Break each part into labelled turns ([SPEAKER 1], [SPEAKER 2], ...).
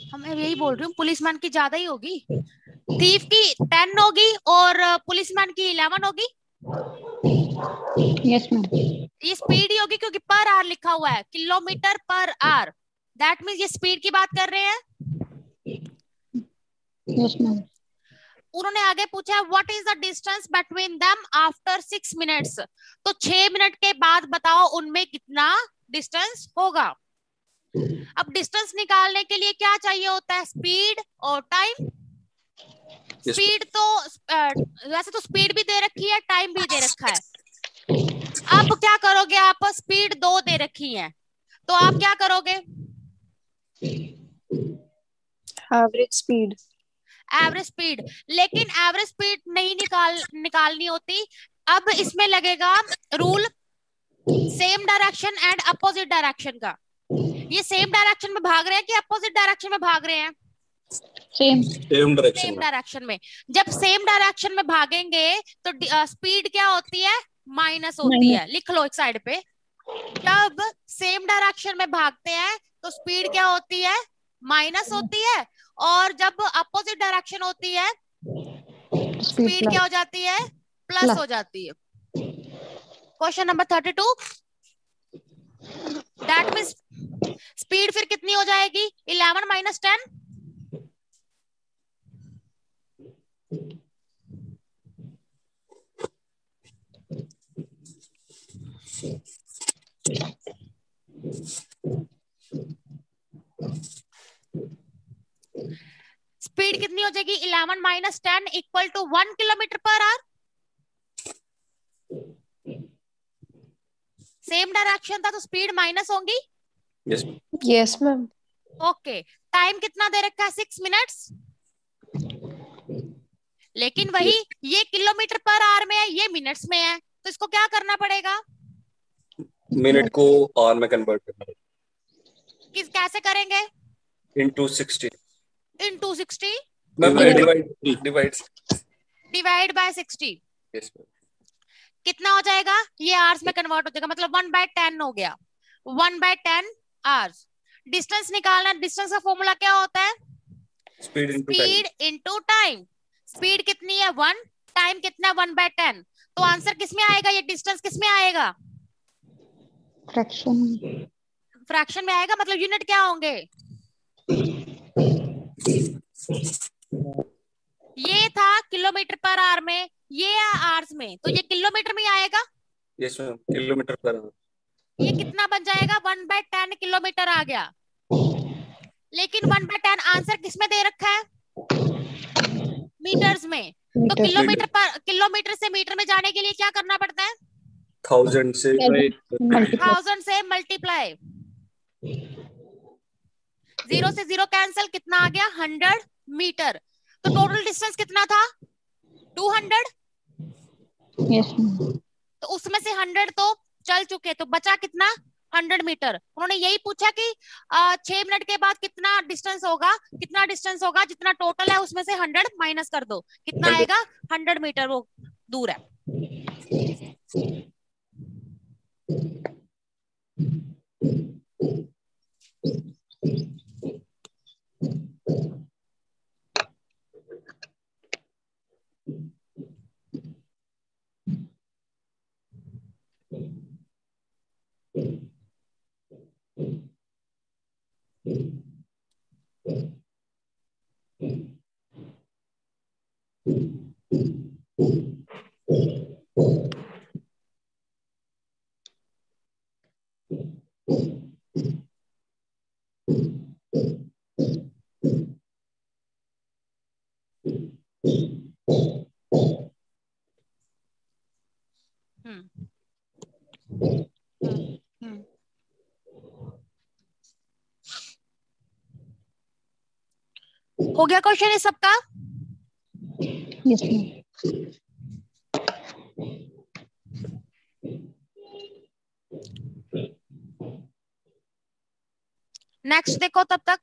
[SPEAKER 1] हम यही बोल रही हूँ, पुलिसमैन की ज्यादा ही होगी। थीफ की 10 होगी और पुलिसमैन की 11 होगी।
[SPEAKER 2] Yes ma'am.
[SPEAKER 1] ये स्पीड ही होगी क्योंकि पर आवर लिखा हुआ है, kilometer per hour. That means ये स्पीड की बात कर रहे हैं।
[SPEAKER 2] Yes ma'am.
[SPEAKER 1] उन्होंने आगे पूछा है what is the distance between them after 6 minutes. तो 6 मिनट के बाद बताओ उनमें कितना डिस्टेंस होगा। अब डिस्टेंस निकालने के लिए क्या चाहिए होता है, स्पीड और टाइम। स्पीड तो वैसे तो स्पीड भी दे रखी है, टाइम भी दे रखा है। अब क्या करोगे आप, स्पीड 2 दे रखी है तो आप क्या करोगे,
[SPEAKER 3] एवरेज स्पीड।
[SPEAKER 1] Average speed. लेकिन एवरेज स्पीड नहीं निकालनी होती। अब इसमें लगेगा rule same direction and opposite direction का। ये सेम डायरेक्शन में भाग रहे हैं कि अपोजिट डायरेक्शन में भाग रहे हैं,
[SPEAKER 2] सेम
[SPEAKER 1] सेम डायरेक्शन में। जब सेम डायरेक्शन में भागेंगे तो स्पीड क्या होती है, माइनस होती है।
[SPEAKER 2] माइनस।
[SPEAKER 1] लिख लो एक साइड पे। जब सेम डायरेक्शन में भागते हैं तो स्पीड क्या होती है, माइनस होती है। और जब अपोजिट डायरेक्शन होती है
[SPEAKER 2] स्पीड
[SPEAKER 1] स्पीड क्या
[SPEAKER 2] प्लस।
[SPEAKER 1] हो जाती है, प्लस
[SPEAKER 2] प्लस।
[SPEAKER 1] हो जाती है। Question number 32। That means speed फिर कितनी हो जाएगी, 11 माइनस 10। स्पीड कितनी हो जाएगी, 11 minus 10 equal to 1 kilometer per hour. Same direction था तो स्पीड माइनस होंगी।
[SPEAKER 3] Yes ma'am.
[SPEAKER 1] ओके, टाइम कितना दे रखा है, 6 मिनट्स। लेकिन वही ये किलोमीटर पर आवर में है, ये मिनट्स में है, तो इसको क्या करना पड़ेगा,
[SPEAKER 4] मिनट को आवर में कन्वर्ट करना।
[SPEAKER 1] किस कैसे करेंगे,
[SPEAKER 4] into 60।
[SPEAKER 1] Into 60।
[SPEAKER 4] Divide.
[SPEAKER 1] Divide by 60।
[SPEAKER 4] Yes.
[SPEAKER 1] कितना हो जाएगा, ये आवर्स में कन्वर्ट हो जाएगा, मतलब 1/10 हो गया। 1/10 आवर्स। डिस्टेंस निकालना, डिस्टेंस का फॉर्मूला क्या होता है,
[SPEAKER 4] speed into time.
[SPEAKER 1] Speed into time. Speed कितनी है 1, टाइम कितना 1/10। तो आंसर किसमें आएगा, ये डिस्टेंस किसमें आएगा,
[SPEAKER 2] फ्रैक्शन।
[SPEAKER 1] फ्रैक्शन में आएगा, मतलब यूनिट क्या होंगे, ये था किलोमीटर पर आवर में, ये आवर्स में, तो ये किलोमीटर में ही आएगा।
[SPEAKER 4] Yes ma'am, kilometer per hour.
[SPEAKER 1] ये कितना बन जाएगा, 1/10 किलोमीटर आ गया। लेकिन 1/10 आंसर किसमें दे रखा है, मीटर्स में। तो
[SPEAKER 2] मीटर।
[SPEAKER 1] किलोमीटर से मीटर में जाने के लिए क्या करना पड़ता है,
[SPEAKER 4] 1000 से
[SPEAKER 2] मल्टीप्लाई।
[SPEAKER 1] 1000 से मल्टीप्लाई। 0 से 0 कैंसिल, कितना आ गया 100 मीटर। तो टोटल डिस्टेंस कितना था 200।
[SPEAKER 2] Yes ma'am.
[SPEAKER 1] तो उसमें से 100 तो चल चुके, तो बचा कितना 100 मीटर। उन्होंने यही पूछा कि 6 मिनट के बाद कितना डिस्टेंस होगा, कितना डिस्टेंस होगा, जितना टोटल है उसमें से 100 माइनस कर दो, कितना
[SPEAKER 4] 100।
[SPEAKER 1] आएगा, 100 मीटर वो दूर है। हम्म हम्म। हो गया क्वेश्चन इस सबका।
[SPEAKER 2] Yes ma'am.
[SPEAKER 1] नेक्स्ट देखो तब तक।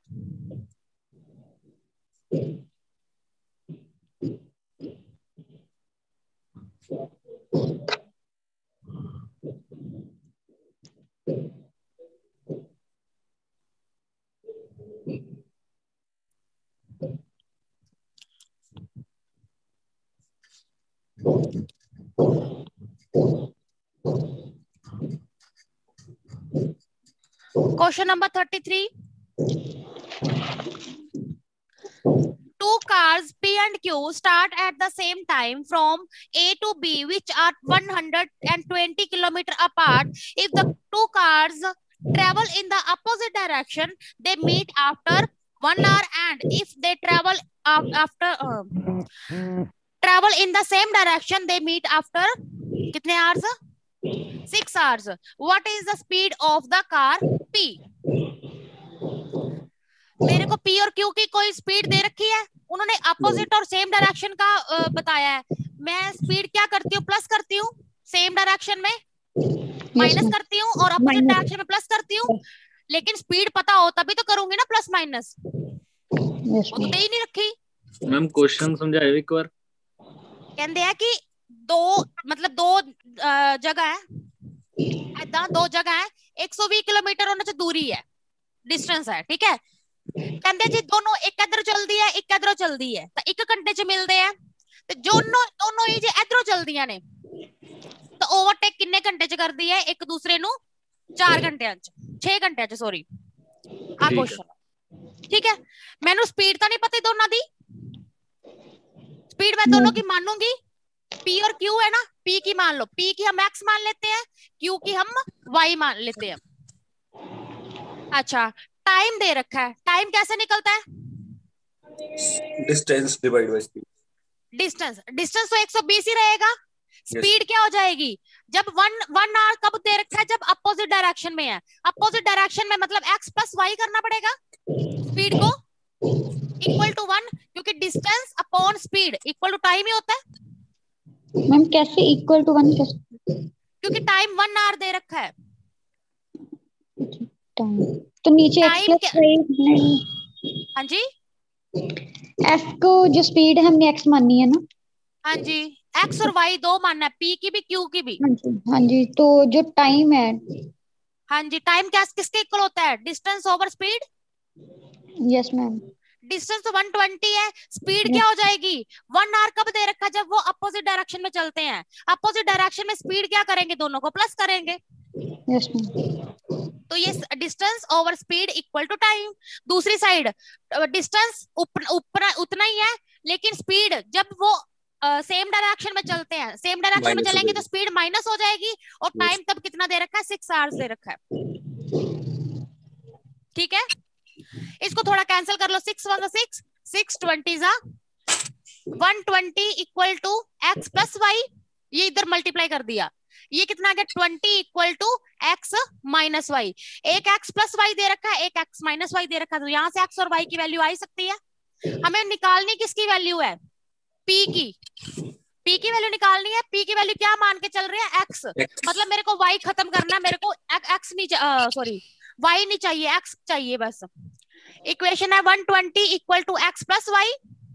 [SPEAKER 1] Question number 33. Two cars P and Q start at the same time from A to B, which are 120 kilometers apart. If the two cars travel in the opposite direction, they meet after 1 hour, and if they travel travel in the same direction, they meet after कितने hours? 6 hours. What is the speed of the car P? मेरे को P और Q की कोई speed दे रखी है, उन्होंने opposite और सेम डायरेक्शन का बताया है. मैं स्पीड क्या करती हूँ, प्लस करती हूँ, सेम डायरेक्शन में माइनस करती हूँ और अपोजिट डायरेक्शन में प्लस करती हूँ. लेकिन स्पीड पता हो तभी तो करूंगी ना प्लस माइनस. वो तो दे ही नहीं रखी.
[SPEAKER 5] मैम क्वेश्चन समझाओ एक बार.
[SPEAKER 1] कहते हैं कि दो जगह है, ऐदा दो जगह है, 120 किलोमीटर उन्हें दूरी है, डिस्टेंस है, ठीक है. कहते जी दोनों एक इधर चलदी है, एक इधरों चलदी है, तो 1 घंटे च मिलते हैं. तो दोनों ही जे इधरों चलदियां ने तो ओवरटेक किन्ने घंटे च करदी है एक दूसरे नु? 4 घंटे 6 घंटे सॉरी. आ क्वेश्चन ठीक है. मैंने स्पीड तो नहीं पता दोनों दी, स्पीड मैं दोनों की मानूंगी. P और Q है ना, P की मान लो, P की हम X मान लेते हैं, Q की हम Y मान लेते हैं. अच्छा, टाइम दे रखा है, टाइम कैसे निकलता है?
[SPEAKER 4] Distance divide by speed.
[SPEAKER 1] Distance तो 120 ही रहेगा. स्पीड क्या हो जाएगी जब 1 आवर कब दे रखा है? जब अपोजिट डायरेक्शन में है. अपोजिट डायरेक्शन में मतलब x प्लस y करना पड़ेगा स्पीड को इक्वल टू 1, क्योंकि distance upon speed equal to time ही होता है.
[SPEAKER 2] मैम कैसे इक्वल टू 1 कैसे?
[SPEAKER 1] क्योंकि टाइम 1 आवर दे रखा है.
[SPEAKER 2] टाइम तो नीचे x प्लस y.
[SPEAKER 1] हाँ जी,
[SPEAKER 2] f को जो स्पीड है हमने x मानी है ना.
[SPEAKER 1] हाँ जी, x और y दो मानना है, p की भी q की भी.
[SPEAKER 2] हाँ जी. तो जो टाइम है,
[SPEAKER 1] हाँ जी, टाइम क्या किसके इक्वल होता है? Distance over speed.
[SPEAKER 2] Yes ma'am.
[SPEAKER 1] Distance तो 120 है, स्पीड क्या हो जाएगी? 1 आवर कब दे रखा है? जब वो अपोजिट डायरेक्शन में चलते हैं. अपोजिट डायरेक्शन में स्पीड क्या करेंगे? दोनों को प्लस करेंगे.
[SPEAKER 2] Yes ma'am.
[SPEAKER 1] तो ये distance over speed equal to time. दूसरी साइड डिस्टेंस उतना ही है, लेकिन स्पीड जब वो सेम डायरेक्शन में चलते हैं, सेम डायरेक्शन में चलेंगे तो स्पीड माइनस हो जाएगी. और टाइम तब कितना दे रखा है? 6 आवर्स दे रखा है. ठीक है, इसको थोड़ा कैंसिल कर लो. 6 1 6, 6 20 120 equal to x plus y. ये इधर मल्टीप्लाई कर दिया, ये कितना आ गया? 20 equal to x minus y. एक x प्लस वाई दे रखा है, एक x माइनस वाई दे रखा है, तो यहाँ से x और y की वैल्यू आ सकती है. हमें निकालनी किसकी वैल्यू है? p की. p की वैल्यू निकालनी है. p की वैल्यू क्या मान के चल रहे हैं? x. मतलब मेरे को y खत्म करना है, मेरे को x नहीं सॉरी y नहीं चाहिए, x चाहिए बस. इक्वेशन है 120 equal to x plus y,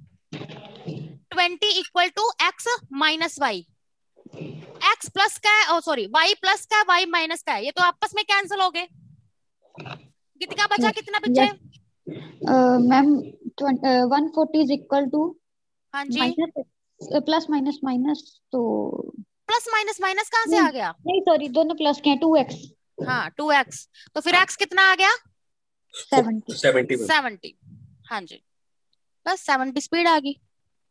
[SPEAKER 1] 20 equal to x minus y. x plus का है, सॉरी y प्लस का है, y माइनस का है, ये तो आपस में कैंसिल हो गए. कितना बचा? कितना बचे
[SPEAKER 2] मैम? 140 is equal to.
[SPEAKER 1] हाँ जी,
[SPEAKER 2] प्लस माइनस माइनस, तो
[SPEAKER 1] प्लस माइनस माइनस कहाँ से आ गया?
[SPEAKER 2] नहीं सॉरी, दोनों प्लस के हैं. 2x.
[SPEAKER 1] हाँ 2x, तो फिर x कितना आ गया? 70. हाँ जी, बस 70 स्पीड आ गई.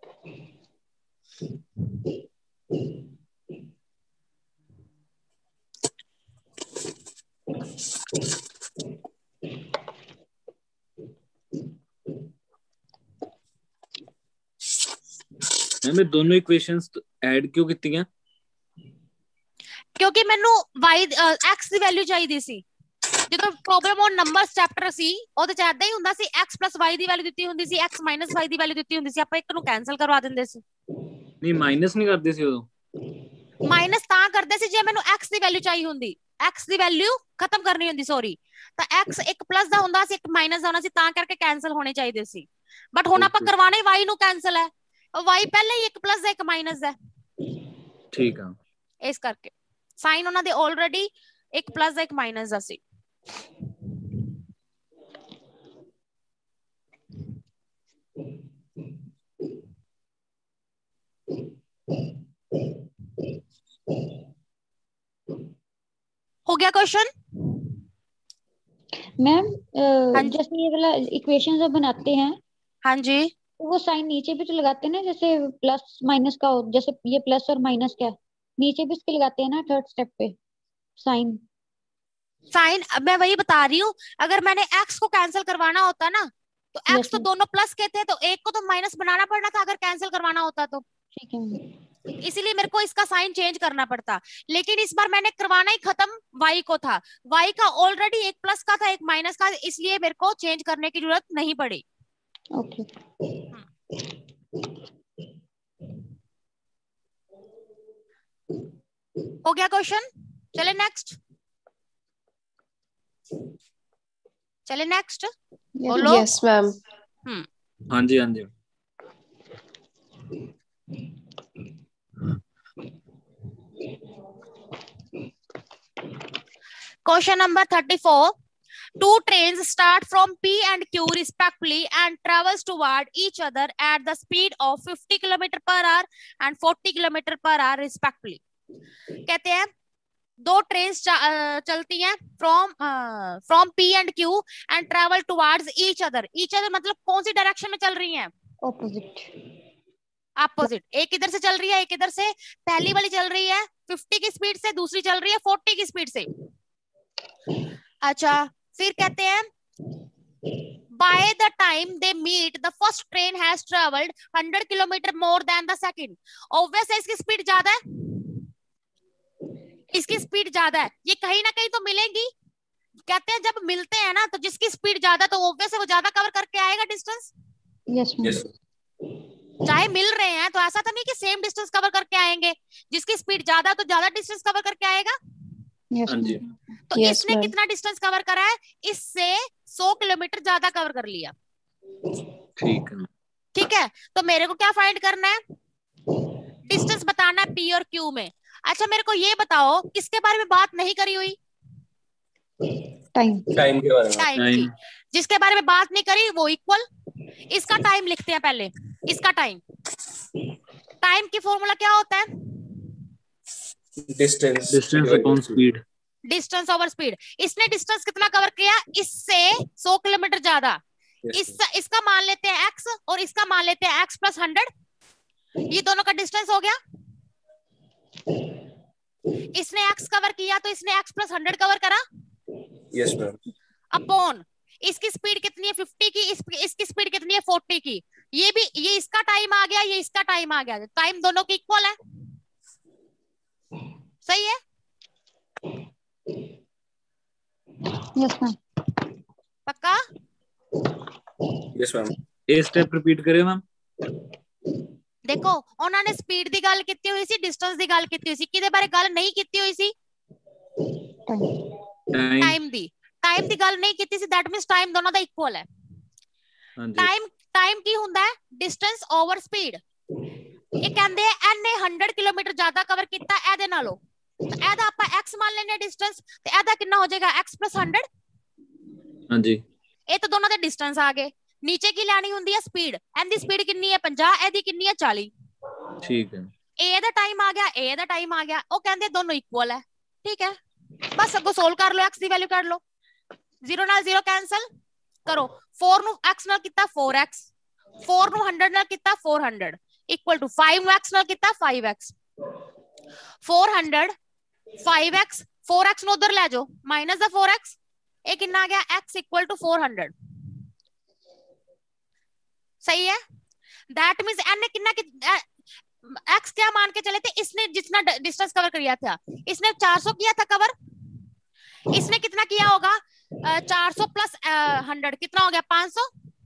[SPEAKER 5] मैं दोनों इक्वेशंस ऐड क्यों कीती हैं?
[SPEAKER 1] क्योंकि मैनू y x ਦੀ ਵੈਲਿਊ ਚਾਹੀਦੀ ਸੀ. ਜਦੋਂ ਪ੍ਰੋਬਲਮ ਔਨ ਨੰਬਰਸ ਚੈਪਟਰ ਸੀ ਉਹਦੇ ਚ ਐਦਾਂ ਹੀ ਹੁੰਦਾ ਸੀ, x y ਦੀ ਵੈਲਿਊ ਦਿੱਤੀ ਹੁੰਦੀ ਸੀ, x y ਦੀ ਵੈਲਿਊ ਦਿੱਤੀ ਹੁੰਦੀ ਸੀ, ਆਪਾਂ ਇੱਕ ਨੂੰ ਕੈਨਸਲ ਕਰਵਾ ਦਿੰਦੇ ਸੀ.
[SPEAKER 5] ਨਹੀਂ ਮਾਈਨਸ ਨਹੀਂ ਕਰਦੇ ਸੀ ਉਦੋਂ.
[SPEAKER 1] ਮਾਈਨਸ ਤਾਂ ਕਰਦੇ ਸੀ ਜੇ ਮੈਨੂੰ x ਦੀ ਵੈਲਿਊ ਚਾਹੀ ਹੁੰਦੀ, x ਦੀ ਵੈਲਿਊ ਖਤਮ ਕਰਨੀ ਹੁੰਦੀ ਸੌਰੀ, ਤਾਂ x ਇੱਕ ਪਲੱਸ ਦਾ ਹੁੰਦਾ ਸੀ, ਇੱਕ ਮਾਈਨਸ ਦਾ ਹੁੰਦਾ ਸੀ, ਤਾਂ ਕਰਕੇ ਕੈਨਸਲ ਹੋਣੇ ਚਾਹੀਦੇ ਸੀ. ਬਟ ਹੁਣ ਆਪਾਂ ਕਰਵਾਣਾ ਹੀ y ਨੂੰ ਕੈਨਸਲ ਹੈ, y ਪਹਿਲੇ ਹੀ ਇੱਕ ਪਲੱਸ ਦਾ ਇੱਕ ਮਾਈਨਸ ਦਾ.
[SPEAKER 5] ਠੀਕ ਆ,
[SPEAKER 1] ਇਸ ਕਰਕੇ ਸਾਈਨ ਉਹਨਾਂ ਦੇ ਆਲਰੇਡੀ ਇੱਕ ਪਲੱਸ ਦਾ ਇੱਕ ਮਾਈਨਸ ਦਾ ਸੀ. हो गया क्वेश्चन?
[SPEAKER 2] मैम
[SPEAKER 1] हाँ जी,
[SPEAKER 2] जैसे ये वाला इक्वेशन जब बनाते हैं
[SPEAKER 1] हाँ जी,
[SPEAKER 2] तो वो साइन नीचे भी तो लगाते हैं ना, जैसे प्लस माइनस का जैसे ये प्लस और माइनस का है, नीचे भी इसके लगाते हैं ना थर्ड स्टेप पे साइन।
[SPEAKER 1] साइन। अब मैं वही बता रही हूँ, अगर मैंने एक्स को कैंसिल करवाना होता ना, तो
[SPEAKER 2] यस
[SPEAKER 1] एक्स तो
[SPEAKER 2] मैम।
[SPEAKER 1] दोनों प्लस के थे, तो एक को तो माइनस बनाना पड़ना था अगर कैंसिल करवाना होता तो।
[SPEAKER 2] ठीक है मैम।
[SPEAKER 1] इसीलिए मेरे को इसका साइन चेंज करना पड़ता, लेकिन इस बार मैंने करवाना ही खत्म वाई को था। वाई का ऑलरेडी एक प्लस का था एक माइनस का, इसलिए मेरे को चेंज करने की जरूरत नहीं पड़ी।
[SPEAKER 2] ओके।
[SPEAKER 1] हो गया क्वेश्चन? चले नेक्स्ट, चले नेक्स्ट। बोलो।
[SPEAKER 3] Yes, ma'am.
[SPEAKER 5] हाँ जी, हाँ जी।
[SPEAKER 1] Question number 34। Two trains start from P and Q respectively and travels toward each other at the speed of 50 km per hour and 40 km per hour respectively. कहते हैं दो train चलती हैं from P and Q and travel towards each other. Each other मतलब कौन सी direction में चल रही हैं?
[SPEAKER 2] ऑपोजिट।
[SPEAKER 1] अपोजिट। एक इधर से चल रही है, एक इधर से। पहली वाली चल रही है 50 की स्पीड से, दूसरी चल रही है 40 की स्पीड से। अच्छा, फिर कहते हैं by the time they meet the first train has traveled 100 kilometer more than the second। Obvious है इसकी स्पीड ज्यादा है, इसकी स्पीड ज्यादा है, ये कहीं ना कहीं तो मिलेंगी। कहते हैं जब मिलते हैं ना, तो जिसकी स्पीड ज्यादा तो ऑब्वियस है वो ज्यादा कवर करके आएगा डिस्टेंस।
[SPEAKER 2] Yes ma'am.
[SPEAKER 4] यस
[SPEAKER 1] चाहे मिल रहे हैं तो ऐसा तो नहीं कि सेम डिस्टेंस कवर करके आएंगे, जिसकी स्पीड ज्यादा तो ज्यादा डिस्टेंस कवर करके आएगा।
[SPEAKER 2] यस
[SPEAKER 5] हाँ जी।
[SPEAKER 2] मैम।
[SPEAKER 1] तो
[SPEAKER 3] Yes,
[SPEAKER 1] इसने
[SPEAKER 3] ma'am.
[SPEAKER 1] कितना डिस्टेंस कवर करा है? इससे 100 किलोमीटर ज्यादा कवर कर लिया।
[SPEAKER 5] ठीक है।
[SPEAKER 1] ठीक है, तो मेरे को क्या फाइंड करना है? डिस्टेंस बताना है पी और क्यू में। अच्छा, मेरे को ये बताओ किसके बारे में बात नहीं करी हुई?
[SPEAKER 2] टाइम।
[SPEAKER 4] टाइम के बारे में।
[SPEAKER 1] टाइम की। जिसके बारे में बात नहीं करी वो इक्वल। इसका टाइम लिखते हैं पहले, इसका टाइम। टाइम की फॉर्मूला क्या होता है?
[SPEAKER 4] Distance
[SPEAKER 5] distance upon speed.
[SPEAKER 1] Distance over speed. इसने डिस्टेंस कितना कवर किया? इससे 100 किलोमीटर ज्यादा। इसका मान लेते हैं x और इसका मान लेते हैं x प्लस 100। ये दोनों का डिस्टेंस हो गया। इसने x कवर किया तो इसने x प्लस 100 कवर करा।
[SPEAKER 4] Yes ma'am.
[SPEAKER 1] अपॉन इसकी स्पीड कितनी है 50 की, इसकी स्पीड कितनी है 40 की। ये इसका टाइम आ गया, ये इसका टाइम आ गया। टाइम दोनों की इक्वल है। सही है?
[SPEAKER 2] Yes ma'am.
[SPEAKER 1] पक्का?
[SPEAKER 4] Yes ma'am.
[SPEAKER 5] A step repeat करें मैम।
[SPEAKER 1] देखो, उन्होंने स्पीड दी गल कीती हुई सी, डिस्टेंस दी गल कीती हुई सी, किदे बारे गल नहीं कीती हुई सी?
[SPEAKER 5] टाइम।
[SPEAKER 1] टाइम दी गल नहीं कीती सी, दैट मींस टाइम दोनों दा इक्वल है।
[SPEAKER 5] हाँ जी।
[SPEAKER 1] टाइम की हुंदा है डिस्टेंस ओवर स्पीड। ये कहंदे एन ने 100 किलोमीटर ज्यादा कवर कीता एदे नालों, तो एदा ਆਪਾਂ x मान लेने डिस्टेंस, ਤੇ एदा कितना हो जाएगा x + 100।
[SPEAKER 5] हाँ जी।
[SPEAKER 1] ਇਹ ਤਾਂ ਦੋਨਾਂ ਦੇ डिस्टेंस आ गए। नीचे की ਲੈਣੀ ਹੁੰਦੀ ਹੈ स्पीड। एन दी स्पीड कितनी है 50, एदी कितनी है 40।
[SPEAKER 5] ठीक है।
[SPEAKER 1] ए दा टाइम आ गया, ए दा टाइम आ गया, वो कहंदे दोनों इक्वल है। ठीक है, बस अगो सोल्व कर लो, x दी वैल्यू कर लो। 0 ਨਾਲ 0 कैंसल करो। 4 ਨੂੰ x ਨਾਲ ਕੀਤਾ 4x, 4 ਨੂੰ 100 ਨਾਲ ਕੀਤਾ 400 इक्वल टू 5 ਨੂੰ x ਨਾਲ ਕੀਤਾ 5x। 400 5x 4x ਨੂੰ ਉਧਰ ਲੈ ਜਾਓ, ਮਾਈਨਸ ਦਾ 4x। ਇਹ ਕਿੰਨਾ ਆ ਗਿਆ? x equal to 400। सही है? दैट मींस n ने कितना x क्या मान के चले थे? इसने जितना डिस्टेंस कवर किया था, इसने 400 किया था कवर। इसने कितना किया होगा? 400 प्लस 100 कितना हो गया? 500।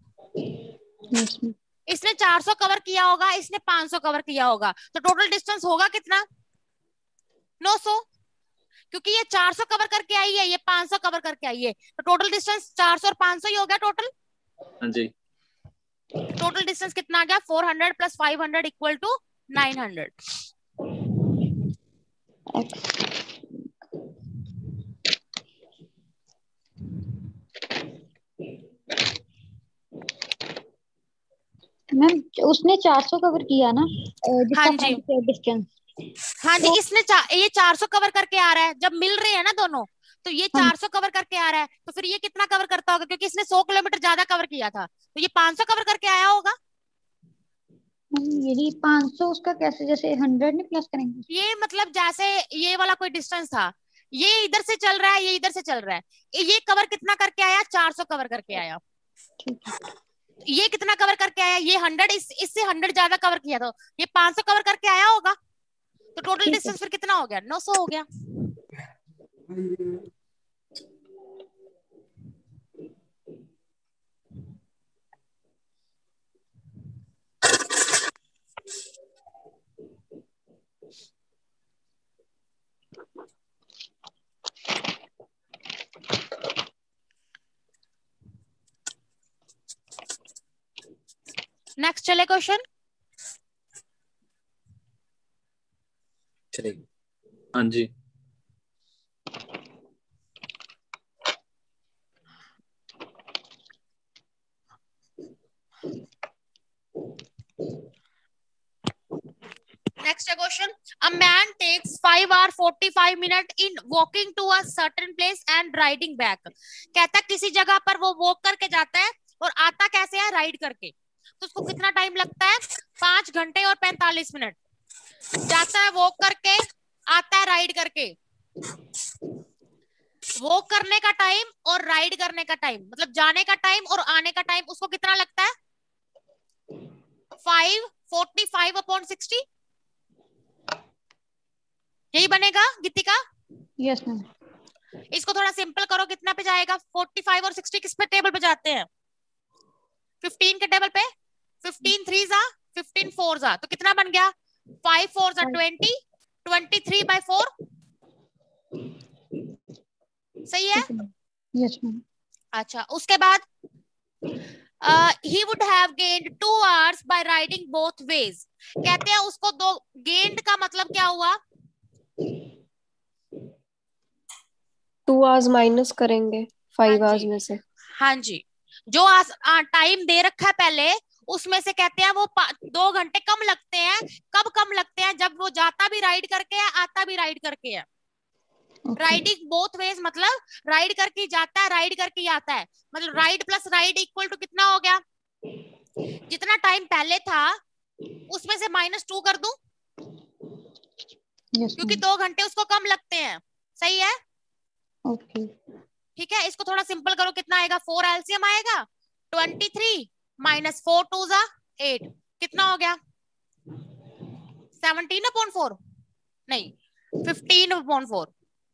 [SPEAKER 1] इसने 400 कवर किया होगा, इसने 500 कवर किया होगा, तो टोटल डिस्टेंस होगा कितना? 900। क्योंकि ये 400 कवर करके आई है, ये 500 कवर करके आई है, तो टोटल डिस्टेंस 400 और 500 ही हो गया टोटल।
[SPEAKER 5] हाँ जी।
[SPEAKER 1] टोटल डिस्टेंस कितना आ गया? 400 प्लस 500 इक्वल टू 900।
[SPEAKER 2] मैम उसने 400 कवर किया ना,
[SPEAKER 1] हाँ जी।
[SPEAKER 2] डिस्टेंस।
[SPEAKER 1] हाँ जी, इसने ये 400 कवर करके आ रहा है। जब मिल रहे हैं ना दोनों, तो ये
[SPEAKER 2] हाँ।
[SPEAKER 1] 400 कवर करके आ रहा है, तो फिर ये कितना कवर करता होगा, क्योंकि इसने 100 किलोमीटर ज्यादा कवर किया था, तो ये 500 कवर करके आया होगा।
[SPEAKER 2] यही 500 उसका कैसे, जैसे 100 नहीं प्लस करेंगे?
[SPEAKER 1] ये मतलब जैसे ये वाला कोई डिस्टेंस था, ये इधर से चल रहा है, ये इधर से चल रहा है, ये कवर कितना करके आया, 400 कवर करके आया।
[SPEAKER 2] ठीक है।
[SPEAKER 1] ये कितना कवर करके आया, ये 100, इससे 100 ज्यादा कवर किया, तो ये 500 कवर करके आया होगा, तो टोटल
[SPEAKER 2] ठीक है।
[SPEAKER 1] डिस्टेंस फिर कितना हो गया, 900 हो गया। नेक्स्ट चले क्वेश्चन।
[SPEAKER 4] चलेगी।
[SPEAKER 5] हाँ जी।
[SPEAKER 1] Next question, a man takes 5 hours 45 minutes in walking to a certain place and riding back. कहता है किसी जगह पर वो वॉक करके जाता है और आता कैसे है, राइड करके, तो उसको कितना टाइम लगता है, 5 घंटे और 45 मिनट। जाता है वॉक करके, आता है राइड करके। वॉक करने का टाइम और राइड करने का टाइम, मतलब जाने का टाइम और आने का टाइम, उसको कितना लगता है, 545/60। यही बनेगा गीतिका।
[SPEAKER 2] Yes ma'am.
[SPEAKER 1] इसको थोड़ा सिंपल करो, कितना पे जाएगा, 45 और 60 किस पे टेबल पे जाते हैं, 15 के टेबल पे, 15 3 जा 15 4 जा, तो कितना बन गया, 5 4 जा 20, 23/4। सही है।
[SPEAKER 2] Yes ma'am.
[SPEAKER 1] अच्छा, उसके बाद he would have gained 2 hours by riding both ways। कहते हैं उसको दो, gained का मतलब क्या हुआ,
[SPEAKER 3] 2 hours माइनस करेंगे 5
[SPEAKER 1] हाँ
[SPEAKER 3] hours
[SPEAKER 1] जी,
[SPEAKER 3] में से।
[SPEAKER 1] हाँ जी, जो टाइम दे रखा है पहले, उसमें से कहते हैं वो 2 घंटे कम लगते हैं। कब कम लगते हैं, जब वो जाता भी राइड करके है, आता भी राइड करके है। राइडिंग बोथ वेज मतलब राइड करके जाता है, राइड करके ही आता है, मतलब ride plus ride equal to कितना हो गया, जितना टाइम पहले था उसमें से -2 कर दूं, क्योंकि 2 घंटे उसको कम लगते हैं। सही है।
[SPEAKER 2] ओके।
[SPEAKER 1] ठीक है, इसको थोड़ा सिंपल करो, कितना आएगा, 4 एलसीएम आएगा, 23 -4 2 जा 8, कितना हो गया, 17/4, नहीं 15/4।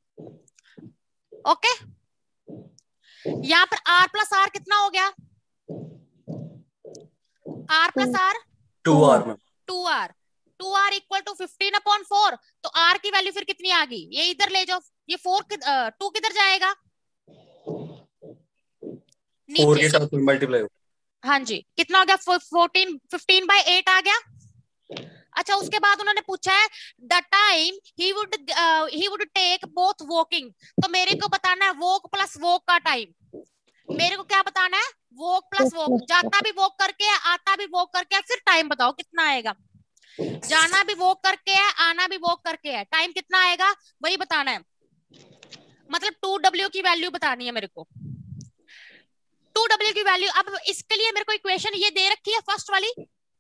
[SPEAKER 1] ओके, यहाँ पर R प्लस R कितना हो गया, R प्लस R
[SPEAKER 4] 2 hour में
[SPEAKER 1] 2R, 2R इक्वल टू 15/4, तो R की वैल्यू फिर कितनी आ गई, ये इधर ले जाओ, ये 2 किधर जाएगा,
[SPEAKER 4] 4 के साथ मल्टीप्लाई हो।
[SPEAKER 1] हाँ जी, कितना हो गया, 15/8 आ गया। अच्छा, उसके बाद उन्होंने पूछा है the time he would take both walking, तो मेरे को बताना है वॉक प्लस वॉक का टाइम। मेरे को क्या बताना है, वॉक प्लस वॉक, जाता भी वॉक करके है, आता भी वॉक करके है, फिर टाइम बताओ कितना आएगा। जाना भी वॉक करके है, आना भी वॉक करके है, टाइम कितना आएगा वही बताना है, मतलब 2W की वैल्यू बतानी है मेरे को, 2W की वैल्यू। अब इसके लिए मेरे को इक्वेशन ये दे रखी है फर्स्ट वाली,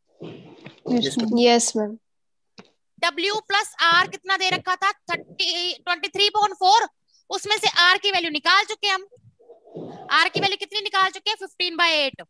[SPEAKER 3] yes ma'am.
[SPEAKER 1] W plus R कितना दे रखा था, 23/4, उसमें से R की वैल्यू निकाल चुके हम, R की वैल्यू कितनी निकाल चुके हैं, 15/8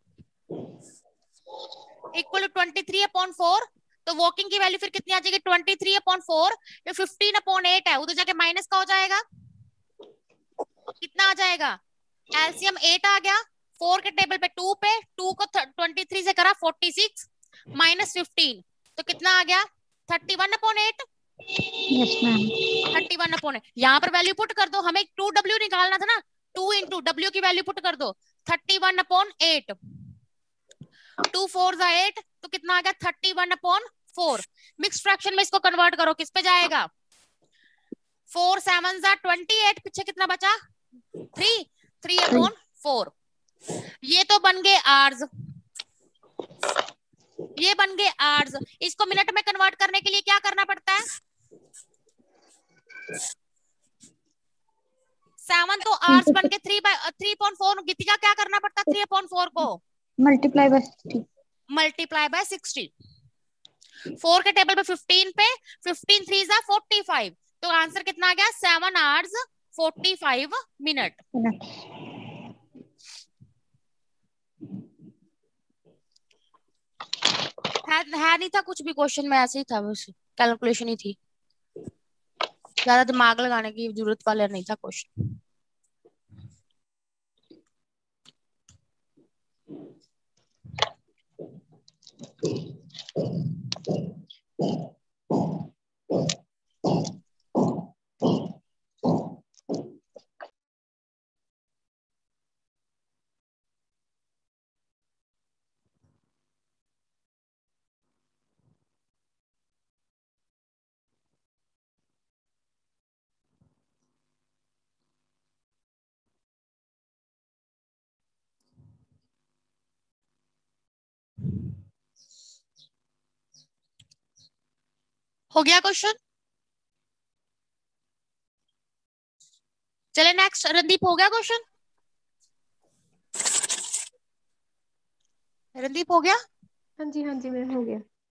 [SPEAKER 1] इक्वल टू 23/4, तो वॉकिंग की वैल्यू फिर कितनी आ जाएगी, 23/4, ये 15/8 है, उधर जाके माइनस का हो जाएगा, कितना आ जाएगा, एलसीएम 8 आ गया, 4 के टेबल पे 2 पे, 2 को 23 से करा 46 -15, तो कितना आ गया, 31/8।
[SPEAKER 2] Yes ma'am.
[SPEAKER 1] 31/8, यहाँ पर वैल्यू पुट कर दो, हमें 2W निकालना था ना, 2 इंटू W की वैल्यू पुट कर दो, 31/8, 2 4 8, तो कितना आ गया, 31/4। मिक्स फ्रैक्शन में इसको कन्वर्ट करो, किस पे जाएगा, 4 7 28, पीछे कितना बचा, 3/4। ये तो बन गए आर्स, ये बन गए आर्स। इसको मिनट में कन्वर्ट करने के लिए क्या करना पड़ता है, 7 तो आवर्स बन के 3/4। गीतिका क्या करना पड़ता 3/4 को
[SPEAKER 2] मल्टीप्लाई बाय 60।
[SPEAKER 1] Multiply by 60। 4 के टेबल पे 15 पे 15 3 जा 45। तो आंसर कितना आ गया 7 आवर्स 45 मिनट। है नहीं था कुछ भी क्वेश्चन में, ऐसे ही था, बस कैलकुलेशन ही थी, ज्यादा दिमाग लगाने की जरूरत वाला नहीं था क्वेश्चन। हो गया क्वेश्चन? चले नेक्स्ट। रणदीप हो गया क्वेश्चन? रणदीप हो गया?
[SPEAKER 3] हाँ जी मेरा हो गया।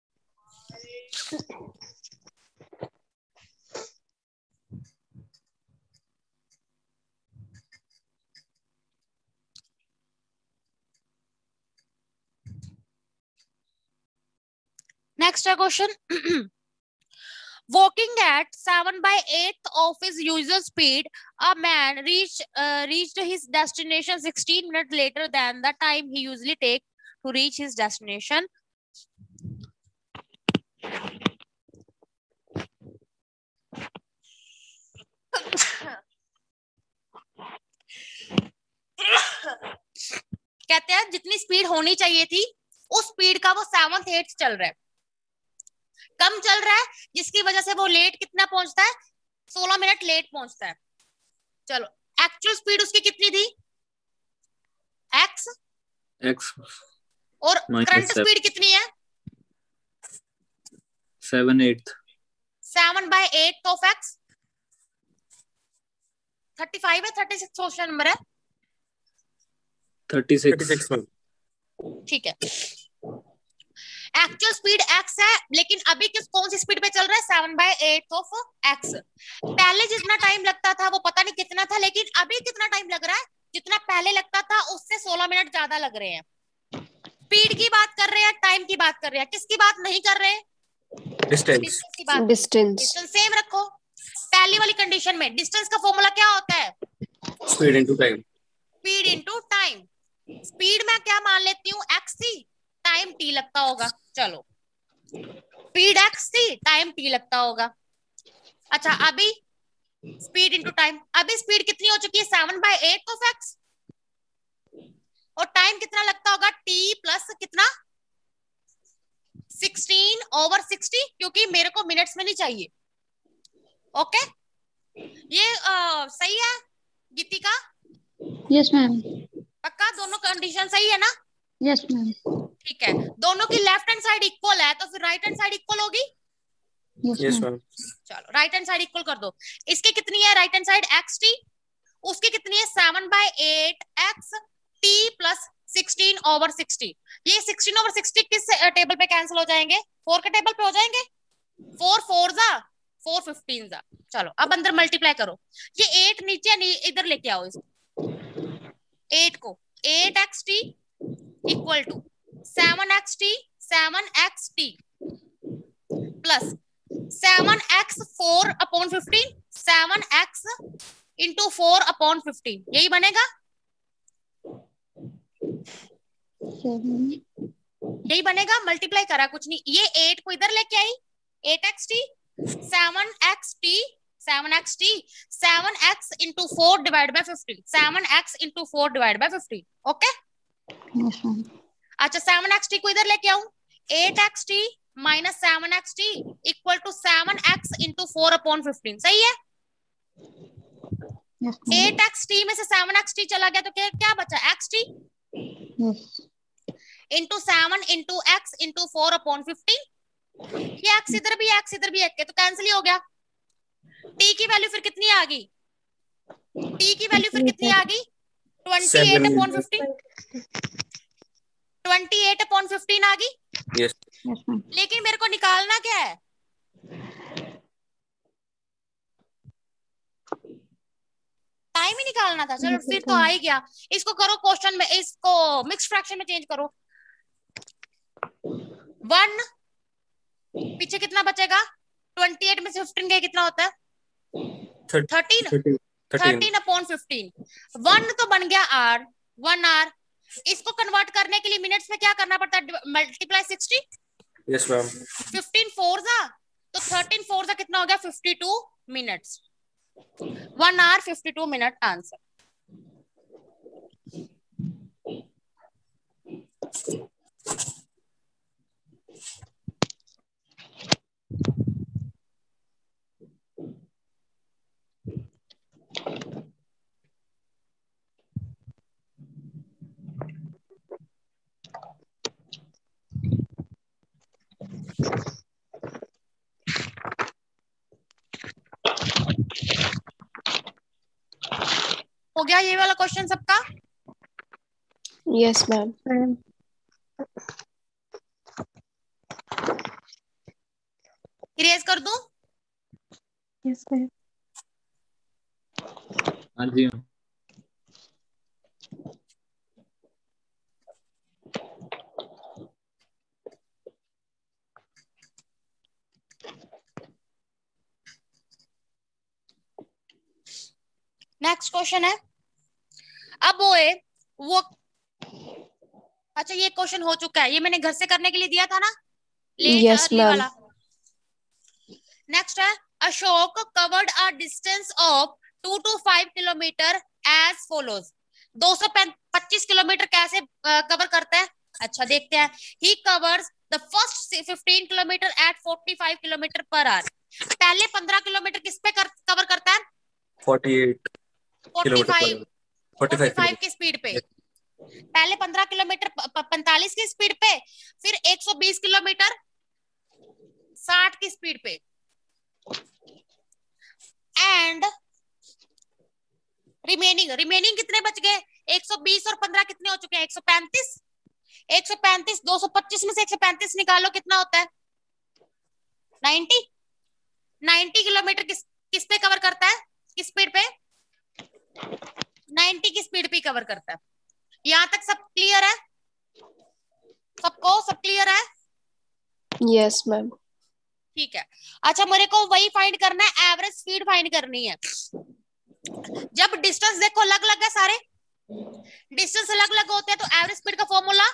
[SPEAKER 1] नेक्स्ट है question. Walking at 7/8 of his usual speed, a man reached his destination 16 minutes later than the time he usually takes to reach his destination. कहते हैं जितनी स्पीड होनी चाहिए थी उस स्पीड का वो 7/8 चल रहा है, कम चल रहा है, जिसकी वजह से वो लेट कितना पहुंचता है 16 मिनट लेट पहुंचता है। चलो एक्चुअल स्पीड उसकी कितनी थी x और करंट स्पीड कितनी है
[SPEAKER 5] 7/8
[SPEAKER 1] 7/8 ऑफ x 35 है 36 क्वेश्चन नंबर है
[SPEAKER 5] 36।
[SPEAKER 1] ठीक है। एक्चुअल स्पीड x है, लेकिन अभी कौन सी स्पीड पे चल रहा है 7/8 ऑफ x। पहले जितना टाइम लगता था वो पता नहीं कितना था, लेकिन अभी कितना टाइम लग रहा है जितना पहले लगता था उससे 16 मिनट ज्यादा लग रहे हैं। स्पीड की बात कर रहे हैं, टाइम की बात कर रहे हैं, किसकी बात नहीं कर रहे?
[SPEAKER 4] डिस्टेंस
[SPEAKER 1] की बात।
[SPEAKER 3] डिस्टेंस
[SPEAKER 1] सेम रखो। पहली वाली कंडीशन में डिस्टेंस का फॉर्मूला क्या होता है
[SPEAKER 4] speed into time.
[SPEAKER 1] Speed into time. Speed में क्या मान लेती हूँ x थी, टाइम t लगता होगा। चलो स्पीड x थी, टाइम t लगता होगा। अच्छा अभी स्पीड इनटू टाइम, अभी स्पीड कितनी हो चुकी है 7/8 ऑफ x, और टाइम कितना लगता होगा t प्लस कितना 16/60, क्योंकि मेरे को मिनट्स में नहीं चाहिए। ओके ये सही है गीतिका?
[SPEAKER 2] Yes ma'am.
[SPEAKER 1] पक्का दोनों कंडीशन सही है ना?
[SPEAKER 2] Yes ma'am.
[SPEAKER 1] ठीक है, दोनों की लेफ्ट हैंड साइड इक्वल है तो फिर राइट हैंड साइड इक्वल होगी।
[SPEAKER 2] Yes ma'am.
[SPEAKER 1] चलो राइट हैंड साइड इक्वल कर दो। इसकी कितनी है राइट हैंड साइड xt, उसकी कितनी है 7/8 x t प्लस 16/60। ये 16/60 किस टेबल पे कैंसिल हो जाएंगे? 4 के टेबल पे हो जाएंगे। 4 4 जा 4 15 जा। चलो अब अंदर मल्टीप्लाई करो। ये 8 नीचे इधर लेके आओ इसको, 8 को 8xt equal to 7xt 7xt plus 7x 4/15 7x into 4/15, यही बनेगा। यही बनेगा, मल्टीप्लाई करा कुछ नहीं। ये 8 को इधर लेके आई 8xt 7xt 7x into 4 divide by 15 7x into 4 divide by 15। Okay अच्छा 7xt को इधर लेके आऊं 8xt minus 7xt equal to 7x into 4/15। सही है? 8xt में से 7xt चला गया तो क्या बचा xt into 7 into x into 4/15। ये x इधर भी x इधर भी एक तो कैंसिल ही हो गया। t की वैल्यू फिर कितनी आ गई टी की वैल्यू फिर कितनी आ गई?
[SPEAKER 4] 7
[SPEAKER 1] 28/15 आ गई।
[SPEAKER 4] Yes
[SPEAKER 2] yes ma'am.
[SPEAKER 1] लेकिन मेरे को निकालना क्या है? टाइम ही निकालना था। चलो फिर तो आ ही गया। इसको करो क्वेश्चन में, इसको मिक्स फ्रैक्शन में चेंज करो। 1 पीछे कितना बचेगा? 28 में से 15 गए, कितना होता है? 13। 13/15। 1 तो बन गया आर, 1 आर। इसको कन्वर्ट करने के लिए मिनट्स में क्या करना पड़ता है? मल्टीप्लाई 60।
[SPEAKER 4] Yes ma'am.
[SPEAKER 1] 15 4 जा तो 13 4 जा कितना हो गया? 52 मिनट्स। 1 our 52 minute answer. हो गया ये वाला क्वेश्चन सबका?
[SPEAKER 3] Yes ma'am.
[SPEAKER 1] इरेज कर दूं?
[SPEAKER 3] Yes ma'am.
[SPEAKER 5] हाँ जी।
[SPEAKER 1] नेक्स्ट क्वेश्चन है। अब वो अच्छा, ये क्वेश्चन हो चुका है, ये मैंने घर से करने के लिए दिया था ना, लेट
[SPEAKER 3] यस
[SPEAKER 1] अर्ली
[SPEAKER 3] मैम।
[SPEAKER 1] वाला। नेक्स्ट है, Ashok covered a distance of 2 to 5 kilometer as follows. 225 kilometer कैसे कवर करता है? अच्छा देखते हैं। He covers the first 15 kilometer at 45 kilometer per hour. पहले 15 किलोमीटर किस पे कवर करता है?
[SPEAKER 4] 48 किलोमीटर
[SPEAKER 1] 45
[SPEAKER 4] पर 45
[SPEAKER 1] की स्पीड पे। पहले 15 किलोमीटर 45 की स्पीड पे, फिर 120 किलोमीटर 60 की स्पीड पे। एंड रिमेनिंग कितने बच गए? 120 और 15 कितने हो चुके हैं? 135। 135 225 में से 135 निकालो, कितना होता है? 90। 90 किलोमीटर किस पे कवर करता है? किस स्पीड पे? 90 की स्पीड पे कवर करता है। यहां तक सब क्लियर है? सबको सब क्लियर है?
[SPEAKER 3] Yes ma'am.
[SPEAKER 1] ठीक है। अच्छा, मेरे को वही फाइंड करना है, एवरेज स्पीड फाइंड करनी है। जब डिस्टेंस देखो अलग अलग है, सारे डिस्टेंस अलग अलग होते हैं, तो एवरेज स्पीड का फॉर्मूला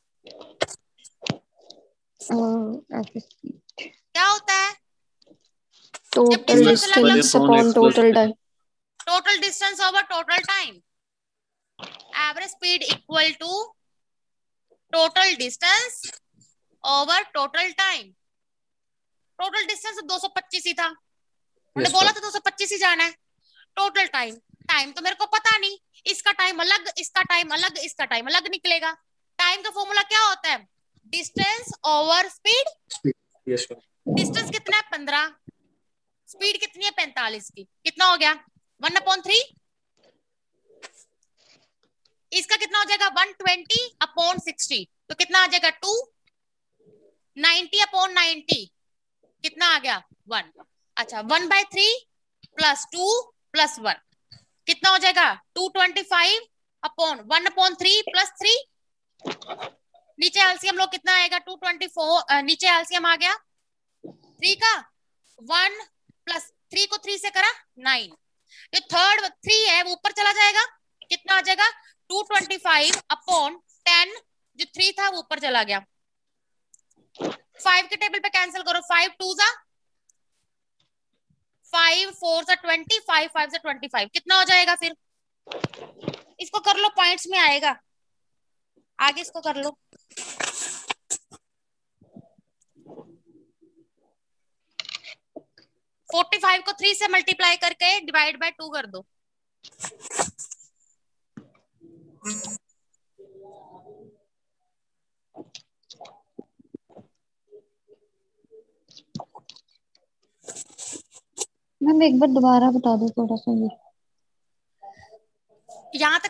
[SPEAKER 1] क्या होता है?
[SPEAKER 3] टोटल
[SPEAKER 1] distance अलग अलग-
[SPEAKER 3] distance upon total time.
[SPEAKER 1] Total distance over total time. Average speed equal to total distance over total time. Total distance 225 ही था, उन्होंने
[SPEAKER 4] Yes,
[SPEAKER 1] बोला
[SPEAKER 4] ma'am.
[SPEAKER 1] था 225 ही जाना है। टोटल टाइम, टाइम तो मेरे को पता नहीं, इसका टाइम अलग, इसका टाइम अलग, इसका टाइम अलग निकलेगा। टाइम का फॉर्मूला क्या होता है? Distance over speed.
[SPEAKER 4] Yes, ma'am.
[SPEAKER 1] Distance कितना है? 15। स्पीड कितनी है? 45 की। कितना हो गया? 1/3। इसका कितना हो जाएगा? 120/60। तो कितना आ जाएगा? 2। 90/90 कितना आ गया? 1। अच्छा, 1/3 प्लस 2 प्लस 1 कितना हो जाएगा? 225/1/3 प्लस 3। नीचे एलसीएम लो, कितना आएगा? 224। नीचे एलसीएम आ गया 3 का। 1 प्लस 3 को 3 से करा 9। जो थर्ड 3 है वो ऊपर चला जाएगा, कितना आ जाएगा? 225/10। जो 3 था वो ऊपर चला गया। 5 के टेबल पे कैंसिल करो। 5 2 जा 5 4 जा 20, 5 5 जा 25। कितना हो जाएगा फिर? इसको कर लो, पॉइंट्स में आएगा। आगे इसको कर लो। 45 को 3 से मल्टीप्लाई करके डिवाइड बाय 2 कर दो।
[SPEAKER 2] मैम एक बार दोबारा बता दो थोड़ा सा ये।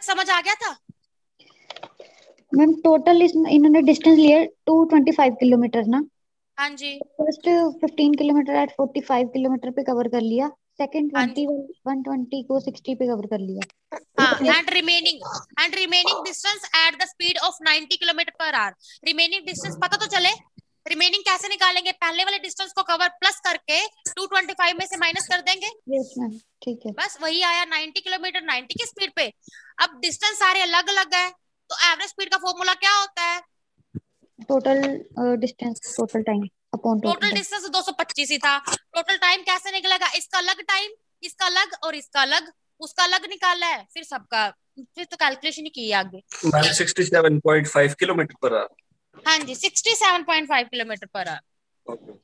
[SPEAKER 1] समझ आ गया था?
[SPEAKER 2] मैम टोटल इन्होंने डिस्टेंस लिया 225 किलोमीटर ना।
[SPEAKER 1] हाँ जी,
[SPEAKER 2] फर्स्ट 15 किलोमीटर एट 45 किलोमीटर पे कवर कर लिया, सेकंड
[SPEAKER 1] हाँ
[SPEAKER 2] 20
[SPEAKER 1] जी,
[SPEAKER 2] 120 को 60 पे कवर कर लिया।
[SPEAKER 1] हाँ। And remaining distance at the speed of 90 kilometre per hour. Remaining distance पता तो चले, रिमेनिंग कैसे निकालेंगे? पहले वाले डिस्टेंस को कवर प्लस करके 225 में से माइनस कर देंगे,
[SPEAKER 2] यस मैम ठीक है।
[SPEAKER 1] बस वही आया 90 किलोमीटर 90 की स्पीड पे। अब डिस्टेंस सारे अलग अलग है, तो एवरेज स्पीड का फॉर्मूला क्या होता है?
[SPEAKER 2] Total distance total time upon total
[SPEAKER 1] total
[SPEAKER 2] time.
[SPEAKER 1] Distance 225 ही था। टोटल टाइम कैसे निकलेगा? इसका अलग टाइम, इसका अलग और इसका अलग, उसका अलग निकाला है, फिर सबका, फिर तो कैलकुलेशन ही की है आगे।
[SPEAKER 4] Ma'am 67.5 kilometre per hour.
[SPEAKER 1] हाँ जी, 67.5 किलोमीटर पर आवर।
[SPEAKER 4] ओके।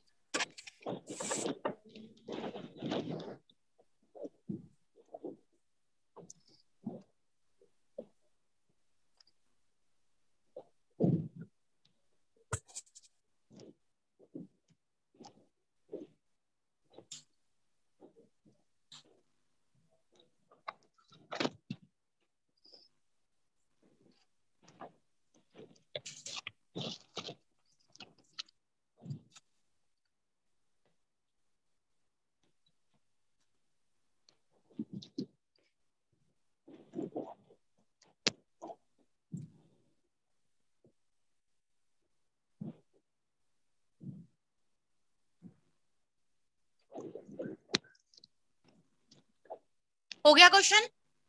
[SPEAKER 1] हो गया क्वेश्चन?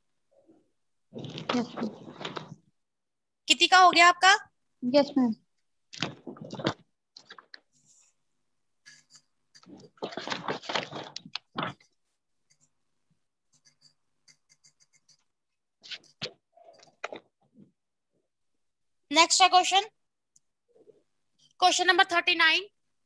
[SPEAKER 2] यस
[SPEAKER 1] कितनी का हो गया आपका?
[SPEAKER 2] Yes ma'am.
[SPEAKER 1] नेक्स्ट है question, question number 39।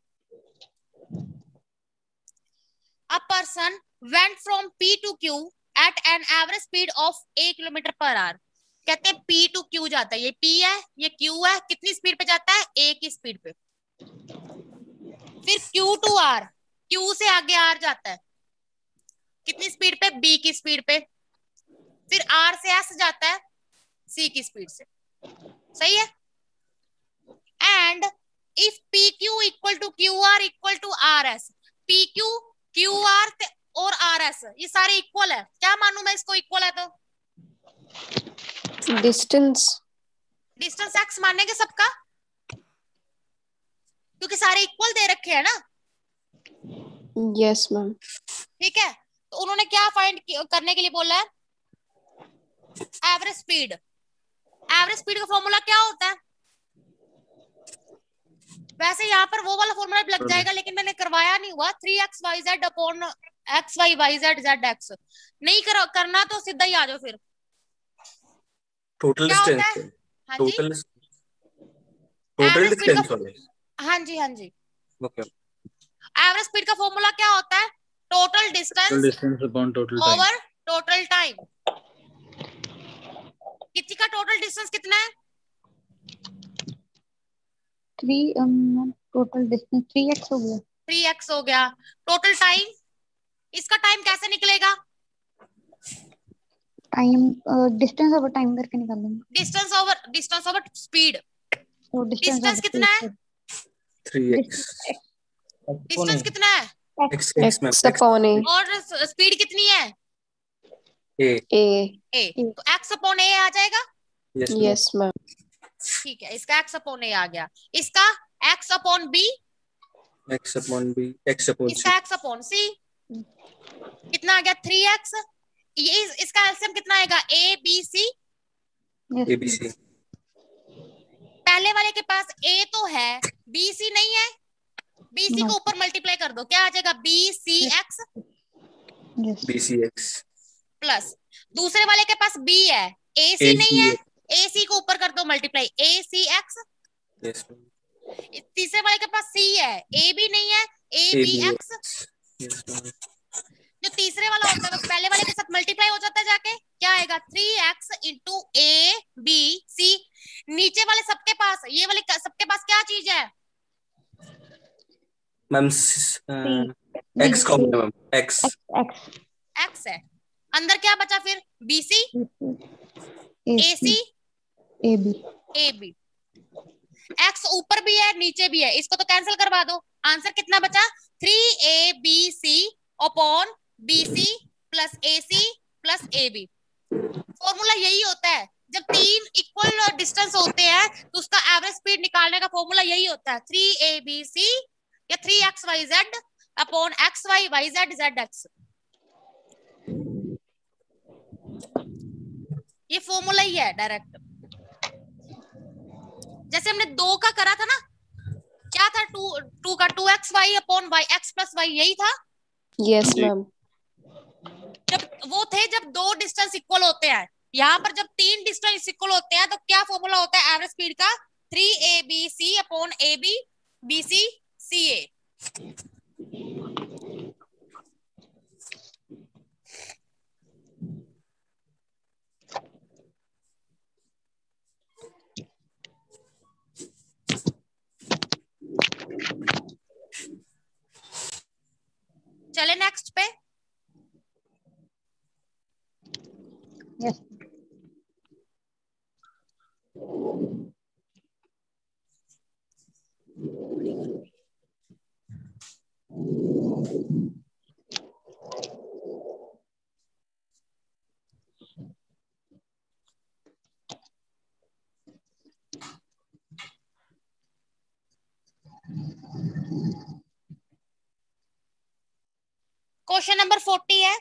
[SPEAKER 1] A person went from P to Q at an average speed of 8 kilometre per hour. कहते हैं P to Q जाता है, ये P है ये Q है, कितनी स्पीड पे जाता है? A की स्पीड पे। फिर Q to R, Q से आगे R जाता है, कितनी स्पीड पे? B की स्पीड पे। फिर R से S जाता है, C की स्पीड से। सही है? And if PQ equal to QR equal to RS, PQ QR और RS ये सारे इक्वल है, क्या मानूं मैं इसको इक्वल है? तो
[SPEAKER 3] डिस्टेंस।
[SPEAKER 1] डिस्टेंस x मानेंगे सबका, क्योंकि सारे इक्वल दे रखे हैं ना।
[SPEAKER 3] Yes ma'am.
[SPEAKER 1] ठीक है, तो उन्होंने क्या फाइंड करने के लिए बोला है? Average speed. एवरेज स्पीड का फॉर्मूला क्या होता है? वैसे यहाँ पर वो वाला फॉर्मूला भी लग जाएगा, लेकिन मैंने करवाया नहीं हुआ। 3xyz अपॉन xyz नहीं करना तो सीधा ही आ जाओ। फिर
[SPEAKER 4] टोटल
[SPEAKER 1] क्या होता
[SPEAKER 4] डिस्टेंस।
[SPEAKER 1] है? हाँ जी,
[SPEAKER 4] total total
[SPEAKER 1] average speed
[SPEAKER 4] distance
[SPEAKER 1] का,
[SPEAKER 4] वाले।
[SPEAKER 1] हाँ जी हाँ जी,
[SPEAKER 4] ओके।
[SPEAKER 1] एवरेज स्पीड का फॉर्मूला क्या होता है? Total
[SPEAKER 5] total
[SPEAKER 1] distance
[SPEAKER 5] distance upon total time.
[SPEAKER 1] Over total time. किसी का टोटल डिस्टेंस कितना है?
[SPEAKER 2] 3 टोटल डिस्टेंस 3x हो गया।
[SPEAKER 1] 3x हो गया। टोटल टाइम, इसका टाइम कैसे निकलेगा?
[SPEAKER 2] टाइम डिस्टेंस ओवर टाइम करके निकालेंगे।
[SPEAKER 1] Distance over speed.
[SPEAKER 2] तो
[SPEAKER 1] डिस्टेंस कितना है?
[SPEAKER 4] 3x।
[SPEAKER 1] डिस्टेंस कितना है?
[SPEAKER 4] x
[SPEAKER 3] x upon a.
[SPEAKER 1] और स्पीड कितनी है?
[SPEAKER 4] a।
[SPEAKER 1] ए। तो x अपॉन ए आ जाएगा।
[SPEAKER 3] Yes ma'am.
[SPEAKER 1] ठीक है, इसका x अपॉन ए आ गया। इसका x upon b,
[SPEAKER 4] x upon b, x upon c।
[SPEAKER 1] इसका x अपॉन सी कितना आ गया? 3x। ये इसका एलसीएम कितना आएगा? A b c.
[SPEAKER 4] abc।
[SPEAKER 1] पहले वाले के पास ए तो है, बी सी नहीं है। बी सी को ऊपर मल्टीप्लाई कर दो, क्या आ जाएगा? B c x
[SPEAKER 4] bcx।
[SPEAKER 1] Plus दूसरे वाले के पास बी है, ए सी नहीं है, ए सी को ऊपर कर दो multiply, a c x.
[SPEAKER 4] yes।
[SPEAKER 1] तीसरे वाले के पास सी है, ए बी नहीं है, ए बी एक्स।
[SPEAKER 4] yes।
[SPEAKER 1] जो तीसरे वाला होता है वो पहले वाले के साथ मल्टीप्लाई हो जाता है जाके, क्या आएगा? 3x इंटू ए बी सी। नीचे वाले सबके पास, ये वाले सबके पास क्या चीज है?
[SPEAKER 4] मैम x कॉमन है मैम। x
[SPEAKER 1] एक्स है। अंदर क्या बचा फिर? Bc. AC
[SPEAKER 2] AB
[SPEAKER 1] AB। x ऊपर भी है नीचे भी है, इसको तो कैंसिल करवा दो। आंसर कितना बचा? 3ABC upon BC plus AC plus AB। Formula यही होता है, जब तीन इक्वल डिस्टेंस होते हैं तो उसका एवरेज स्पीड निकालने का फॉर्मूला यही होता है, 3ABC या 3XYZ अपॉन XYYZ ये फॉर्मूला ही है डायरेक्ट। जैसे हमने 2 का करा था ना, क्या था? 2 का 2XY upon YX plus Y, यही था।
[SPEAKER 3] Yes, ma'am.
[SPEAKER 1] जब वो थे जब 2 डिस्टेंस इक्वल होते हैं, यहाँ पर जब 3 डिस्टेंस इक्वल होते हैं तो क्या फॉर्मूला होता है एवरेज स्पीड का? 3ABC upon AB BC CA। चले नेक्स्ट पे।
[SPEAKER 2] यस
[SPEAKER 1] क्वेश्चन नंबर 40 है।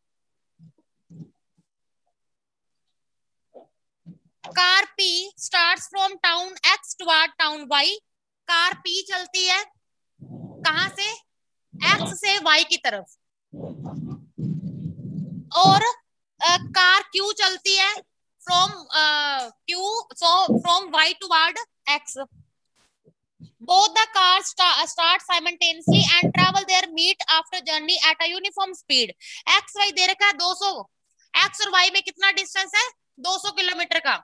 [SPEAKER 1] Car P starts from town X toward town Y। Car P चलती है कहां से? X से Y की तरफ। और कार Q चलती है from Y toward X। Both the cars start simultaneously and travel their meet after journey at a uniform speed। X Y दे रखा है 200, X और Y में कितना डिस्टेंस है? 200 किलोमीटर का।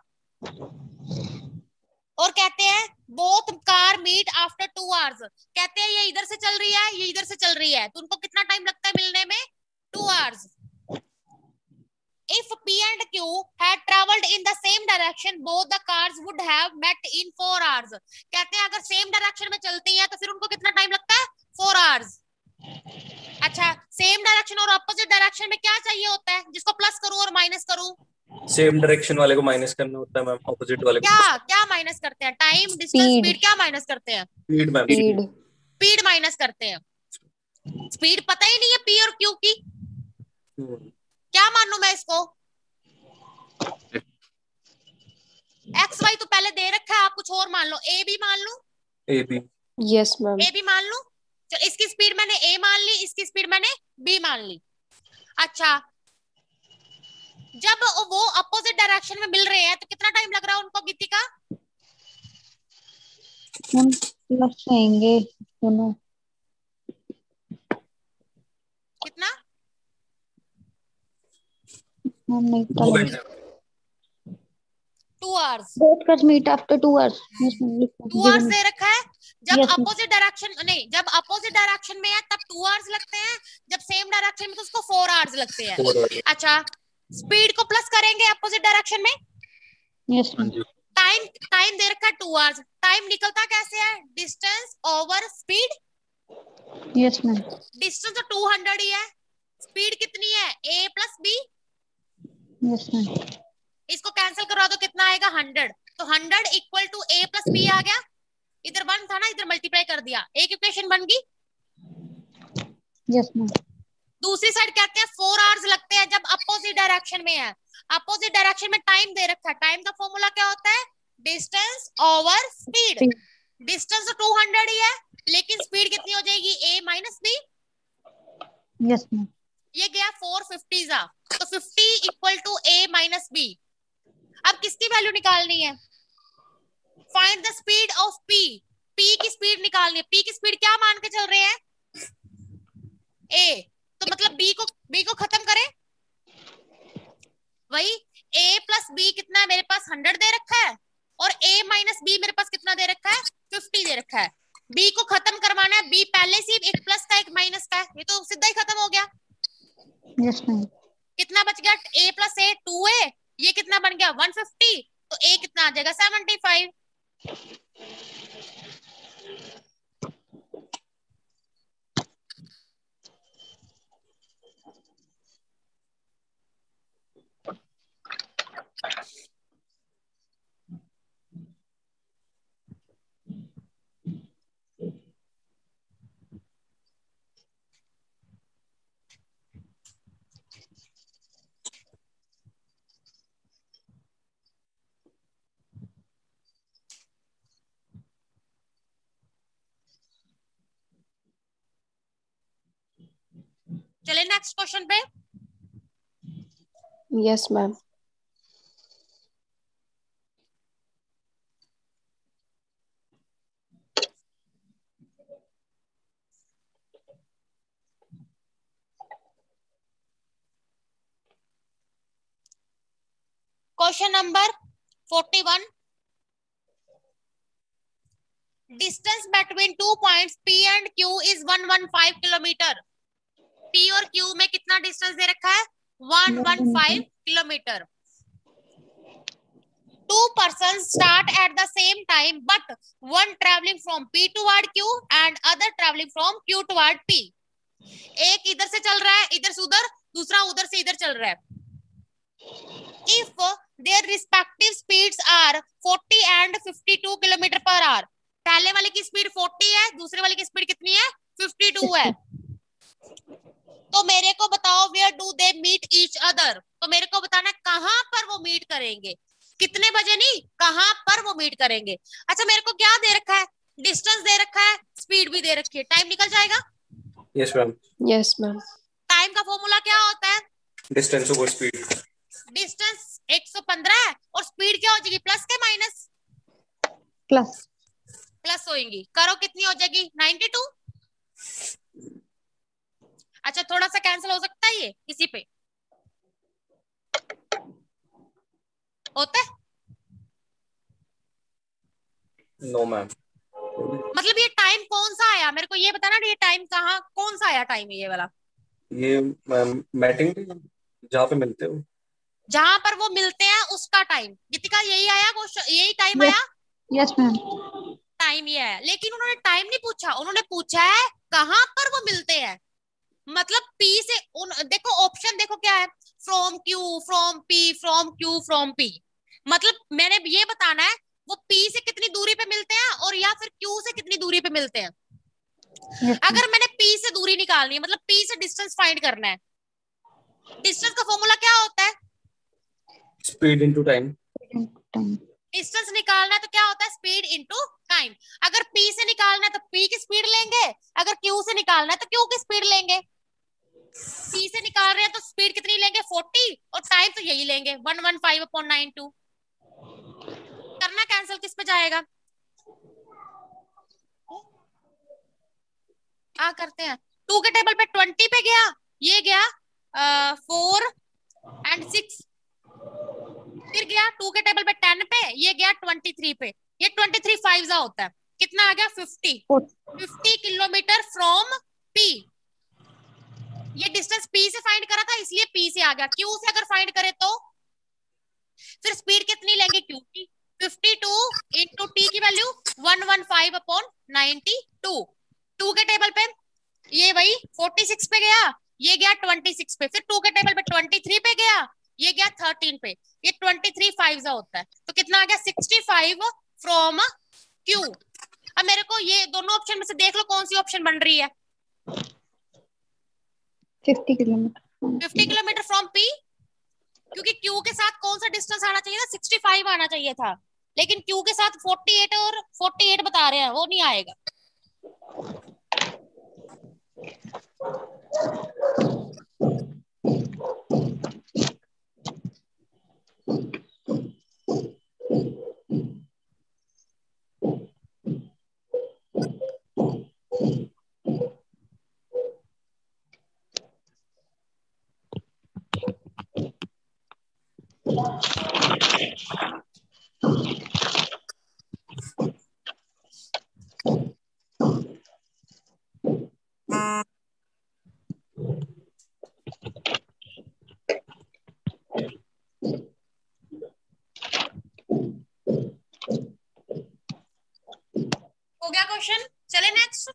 [SPEAKER 1] और कहते हैं both car meet after 2 hours। कहते हैं ये इधर से चल रही है, ये इधर से चल रही है, तो उनको कितना टाइम लगता है मिलने में? 2 hours। If P and Q had traveled in the same direction, both the cars would have met in 4 hours। कहते हैं अगर सेम डायरेक्शन में चलती हैं तो फिर उनको कितना टाइम लगता है? 4 hours। अच्छा, सेम डायरेक्शन और अपोजिट डायरेक्शन में क्या चाहिए होता है जिसको प्लस करूं और माइनस करूं?
[SPEAKER 4] सेम डायरेक्शन वाले को माइनस करना होता है मैम, ऑपोजिट वाले को
[SPEAKER 1] क्या क्या माइनस करते हैं? Time, distance, speed. क्या माइनस करते हैं?
[SPEAKER 4] Speed ma'am.
[SPEAKER 3] Speed.
[SPEAKER 1] Speed minus करते हैं। स्पीड पता ही नहीं है P और Q की, क्या मानूं मैं इसको? एक्स वाई तो पहले दे रखा है, आप कुछ और मान लो। ए बी मान लो।
[SPEAKER 4] A b.
[SPEAKER 3] Yes, ma'am.
[SPEAKER 1] A b मान लो। चलो इसकी स्पीड मैंने ए मान ली, इसकी स्पीड मैंने बी मान ली। अच्छा, जब वो अपोजिट डायरेक्शन में मिल रहे हैं तो कितना टाइम लग रहा है उनको गीतिका?
[SPEAKER 2] हम प्लस आएंगे दोनों।
[SPEAKER 1] कितना?
[SPEAKER 2] हम नहीं पता
[SPEAKER 4] 2
[SPEAKER 2] लगा।
[SPEAKER 4] घंटे।
[SPEAKER 1] 2 hours।
[SPEAKER 2] both cars meet after 2 hours। yes ma'am,
[SPEAKER 1] 2 hours दे रखा है। जब
[SPEAKER 2] Yes, ma'am.
[SPEAKER 1] अपोजिट डायरेक्शन नहीं, जब अपोजिट डायरेक्शन में है तब 2 hours लगते हैं, जब सेम डायरेक्शन में तो उसको 4 hours लगते हैं।
[SPEAKER 4] 4 hours।
[SPEAKER 1] अच्छा, स्पीड को प्लस करेंगे अपोजिट डायरेक्शन में।
[SPEAKER 2] yes
[SPEAKER 4] हाँ
[SPEAKER 2] ma'am,
[SPEAKER 4] जी।
[SPEAKER 1] टाइम दे रखा है 2 hours। टाइम निकलता कैसे है? Distance over speed.
[SPEAKER 2] yes ma'am,
[SPEAKER 1] distance तो 200 ही है, स्पीड कितनी है? a plus B.
[SPEAKER 2] yes ma'am,
[SPEAKER 1] इसको कैंसिल करवा दो, कितना आएगा? 100। तो 100 equal to a plus b आ गया। इधर 1 था ना, इधर मल्टीप्लाई कर दिया, एक इक्वेशन बन गई।
[SPEAKER 2] yes ma'am,
[SPEAKER 1] दूसरी साइड कहते हैं 4 hours लगते हैं जब अपोजिट डायरेक्शन में है। अपोजिट डायरेक्शन में टाइम दे रखा है, टाइम का फॉर्मूला क्या होता है? Distance over speed.
[SPEAKER 2] Speed.
[SPEAKER 1] Distance तो 200 ही है, लेकिन स्पीड कितनी हो जाएगी? a minus B.
[SPEAKER 2] yes ma'am,
[SPEAKER 1] ये गया 450 जा, तो 50 equal to a minus b. अब किसकी वैल्यू निकालनी है? Find the speed of p। p की स्पीड निकालनी है। p की स्पीड क्या मान के चल रहे हैं? a। तो मतलब b को खत्म करें, वही a प्लस b कितना है मेरे पास? 100 दे रखा है, और a माइनस b मेरे पास कितना दे रखा है? 50 दे रखा है। b को खत्म करवाना है, b पहले से एक प्लस का एक माइनस का है, ये तो सीधा ही खत्म हो गया।
[SPEAKER 2] yes ma'am,
[SPEAKER 1] कितना बच गया? a प्लस a 2a, ये कितना बन गया 150, तो ए कितना आ जाएगा 75। चले नेक्स्ट क्वेश्चन पे।
[SPEAKER 3] Yes, ma'am.
[SPEAKER 1] Question number 41, distance between 2 points P and Q is 115 kilometre. P और Q में कितना डिस्टेंस दे रखा है 115 kilometre. Two persons start at the same time, but one traveling from P toward Q and other traveling from Q toward P. एक इधर से चल रहा है इधर से उधर, दूसरा उधर से इधर चल रहा है। If their respective speeds are 40 and 52 kilometre per hour, पहले वाले की स्पीड 40 है, दूसरे वाले की स्पीड कितनी है 52 है। तो मेरे को बताओ where do they meet each other, तो मेरे को बताना कहां पर वो मीट करेंगे, कितने बजे नहीं कहां पर वो मीट करेंगे। अच्छा मेरे को क्या दे रखा है, डिस्टेंस दे रखा है, स्पीड भी दे रखी है, टाइम निकल जाएगा।
[SPEAKER 4] Yes ma'am.
[SPEAKER 3] Yes, ma'am.
[SPEAKER 1] Time का फॉर्मूला क्या होता है,
[SPEAKER 4] डिस्टेंस ओवर स्पीड।
[SPEAKER 1] डिस्टेंस 115 है और स्पीड क्या हो जाएगी प्लस के माइनस,
[SPEAKER 2] प्लस
[SPEAKER 1] प्लस होएंगी, करो कितनी हो जाएगी 92। अच्छा थोड़ा सा कैंसिल हो सकता है ये किसी पे होता है,
[SPEAKER 4] नो मैम।
[SPEAKER 1] मतलब ये टाइम कौन सा आया मेरे को ये बताना, ये टाइम कहाँ कौन सा आया टाइम ये वाला,
[SPEAKER 4] ये मैम मैटिंग जहाँ पे मिलते हो,
[SPEAKER 1] जहां पर वो मिलते हैं उसका टाइम। गीतिका यही आया क्वेश्चन, यही टाइम आया,
[SPEAKER 2] यस मैम।
[SPEAKER 1] टाइम ये है, लेकिन उन्होंने टाइम नहीं पूछा, उन्होंने पूछा है कहां पर वो मिलते हैं। मतलब P से देखो ऑप्शन देखो क्या है, from Q, from P, from Q, from P। मतलब मैंने ये बताना है वो P से कितनी दूरी पे मिलते हैं और या फिर Q से कितनी दूरी पे मिलते हैं। अगर मैंने P से दूरी निकालनी है मतलब P से डिस्टेंस फाइंड करना है, डिस्टेंस का फॉर्मूला क्या होता है,
[SPEAKER 4] स्पीड इनटू टाइम।
[SPEAKER 1] डिस्टेंस निकालना है तो क्या होता है स्पीड इनटू टाइम। अगर P से निकालना है तो P की स्पीड लेंगे, अगर Q से निकालना है तो Q की स्पीड लेंगे। P से निकाल रहे हैं तो स्पीड कितनी लेंगे 40 और टाइम तो यही लेंगे 115/92। करना कैंसिल किस पे जाएगा, करते हैं 2 के टेबल पे 20 पे गया, ये गया 4 and 6, फिर गया 2 के टेबल पे 10 पे, ये गया 23 पे, ये 23 5 होता है, कितना आ गया 50 किलोमीटर फ्रॉम P। ये डिस्टेंस P से फाइंड करा था इसलिए P से आ गया। Q से अगर फाइंड करे तो फिर स्पीड कितनी लेंगे Q की, 52 इंटू T की वैल्यू 115/92। 2 के टेबल पे ये वही 46 पे गया, ये गया 26 पे, फिर 2 के टेबल पे 23 पे गया, ये गया 13 पे, ये 23 5 होता है, तो कितना आ गया 65 फ्रॉम Q। अब मेरे को ये दोनों ऑप्शन में से देख लो कौन सी ऑप्शन बन रही है,
[SPEAKER 2] 50 किलोमीटर
[SPEAKER 1] 50 किलोमीटर फ्रॉम P, क्योंकि Q के साथ कौन सा डिस्टेंस आना चाहिए था 65 आना चाहिए था, लेकिन Q के साथ 48 और 48 बता रहे हैं वो नहीं आएगा। हो गया क्वेश्चन, चले next.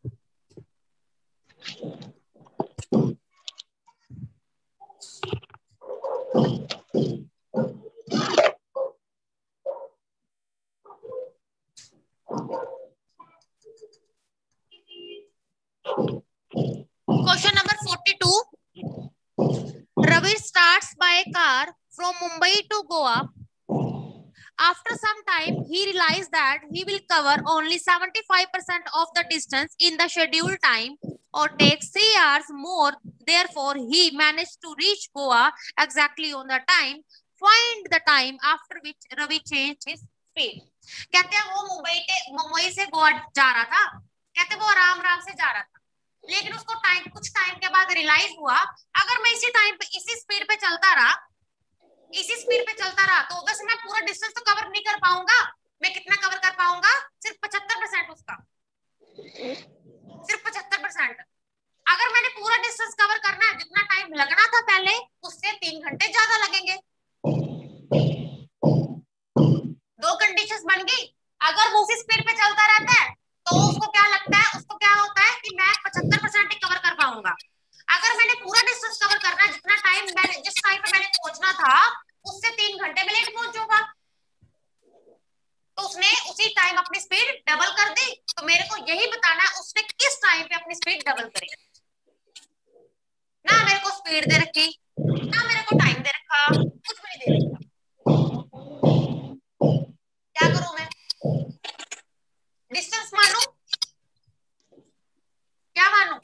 [SPEAKER 1] Question number 42। Ravi starts by a car from Mumbai to Goa. After some time, he realized that he will cover only 75% of the distance in the scheduled time, or takes 3 hours more. Therefore, he managed to reach Goa exactly on the time. Find the time after which Ravi changed his speed. कहते हैं वो मुंबई से गोवा जा रहा था, कहते वो आराम आराम से जा रहा था, लेकिन उसको कुछ टाइम के बाद रियलाइज हुआ अगर मैं इसी टाइम पे इसी स्पीड पे चलता रहा तो बस मैं पूरा डिस्टेंस तो कवर नहीं कर पाऊंगा। मैं कितना कवर कर पाऊंगा? सिर्फ 75% उसका, सिर्फ 75%। अगर मैंने पूरा डिस्टेंस कवर करना है, जितना टाइम लगना था पहले उससे 3 घंटे ज्यादा लगेंगे। दो कंडीशंस बन गई। अगर वो उसी स्पीड पे चलता रहता है तो उसको क्या लगता है, उसको क्या होता है कि मैं 75% ही कवर कर पाऊंगा। अगर मैंने पूरा डिस्टेंस कवर करना है, जितना टाइम मैंने जिस टाइम पे मैंने पहुंचना था उससे 3 घंटे में लेट पहुंचूंगा, तो उसने उसी टाइम अपनी स्पीड डबल कर दी। तो मेरे को यही बताना है उसने किस टाइम पे अपनी स्पीड डबल करी। ना मेरे को स्पीड दे रखी, ना मेरे को टाइम दे रखा, कुछ भी नहीं दे रखा। क्या करूं मैं? डिस्टेंस मानूं? क्या मानूं?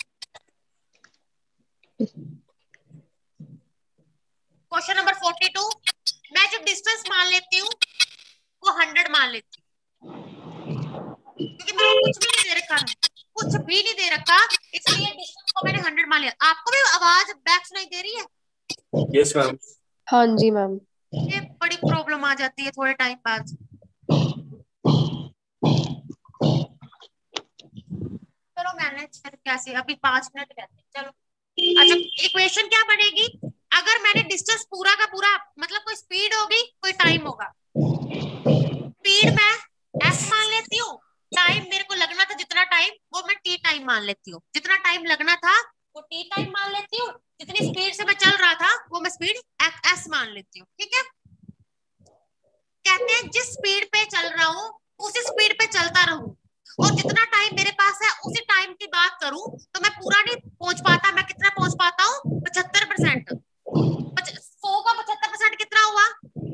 [SPEAKER 1] Question number 42। मैं जो डिस्टेंस मान लेती हूँ वो 100 मान लेती हूँ, क्योंकि मेरे को कुछ भी नहीं दे रखा है, कुछ भी नहीं दे रखा, इसलिए डिस्टेंस को मैंने 100 मान लिया। आपको भी आवाज बैक सुनाई दे रही है?
[SPEAKER 4] Yes ma'am.
[SPEAKER 3] हाँ जी मैम।
[SPEAKER 1] ये बड़ी प्रॉब्लम आ जाती है थोड़े टाइम बाद। चलो मैनेज कैसे, अभी 5 मिनट रहते हैं, चलो। अच्छा, इक्वेशन क्या बनेगी? अगर मैंने डिस्टेंस पूरा का पूरा, मतलब कोई स्पीड होगी कोई टाइम होगा। स्पीड मैं s मान लेती हूँ, टाइम मेरे को लगना था जितना टाइम वो मैं t टाइम मान लेती हूँ, जितना टाइम लगना था वो t टाइम मान लेती हूँ, जितनी स्पीड से मैं चल रहा था वो मैं स्पीड s मान लेती हूँ। ठीक है, कहते हैं जिस स्पीड पे चल रहा हूँ उसी स्पीड पे चलता रहूं, और जितना टाइम मेरे पास है उसी टाइम की बात करूं तो मैं पूरा नहीं पहुंच पाता। मैं कितना पहुंच पाता हूँ? 75%। 100 का 75% कितना हुआ?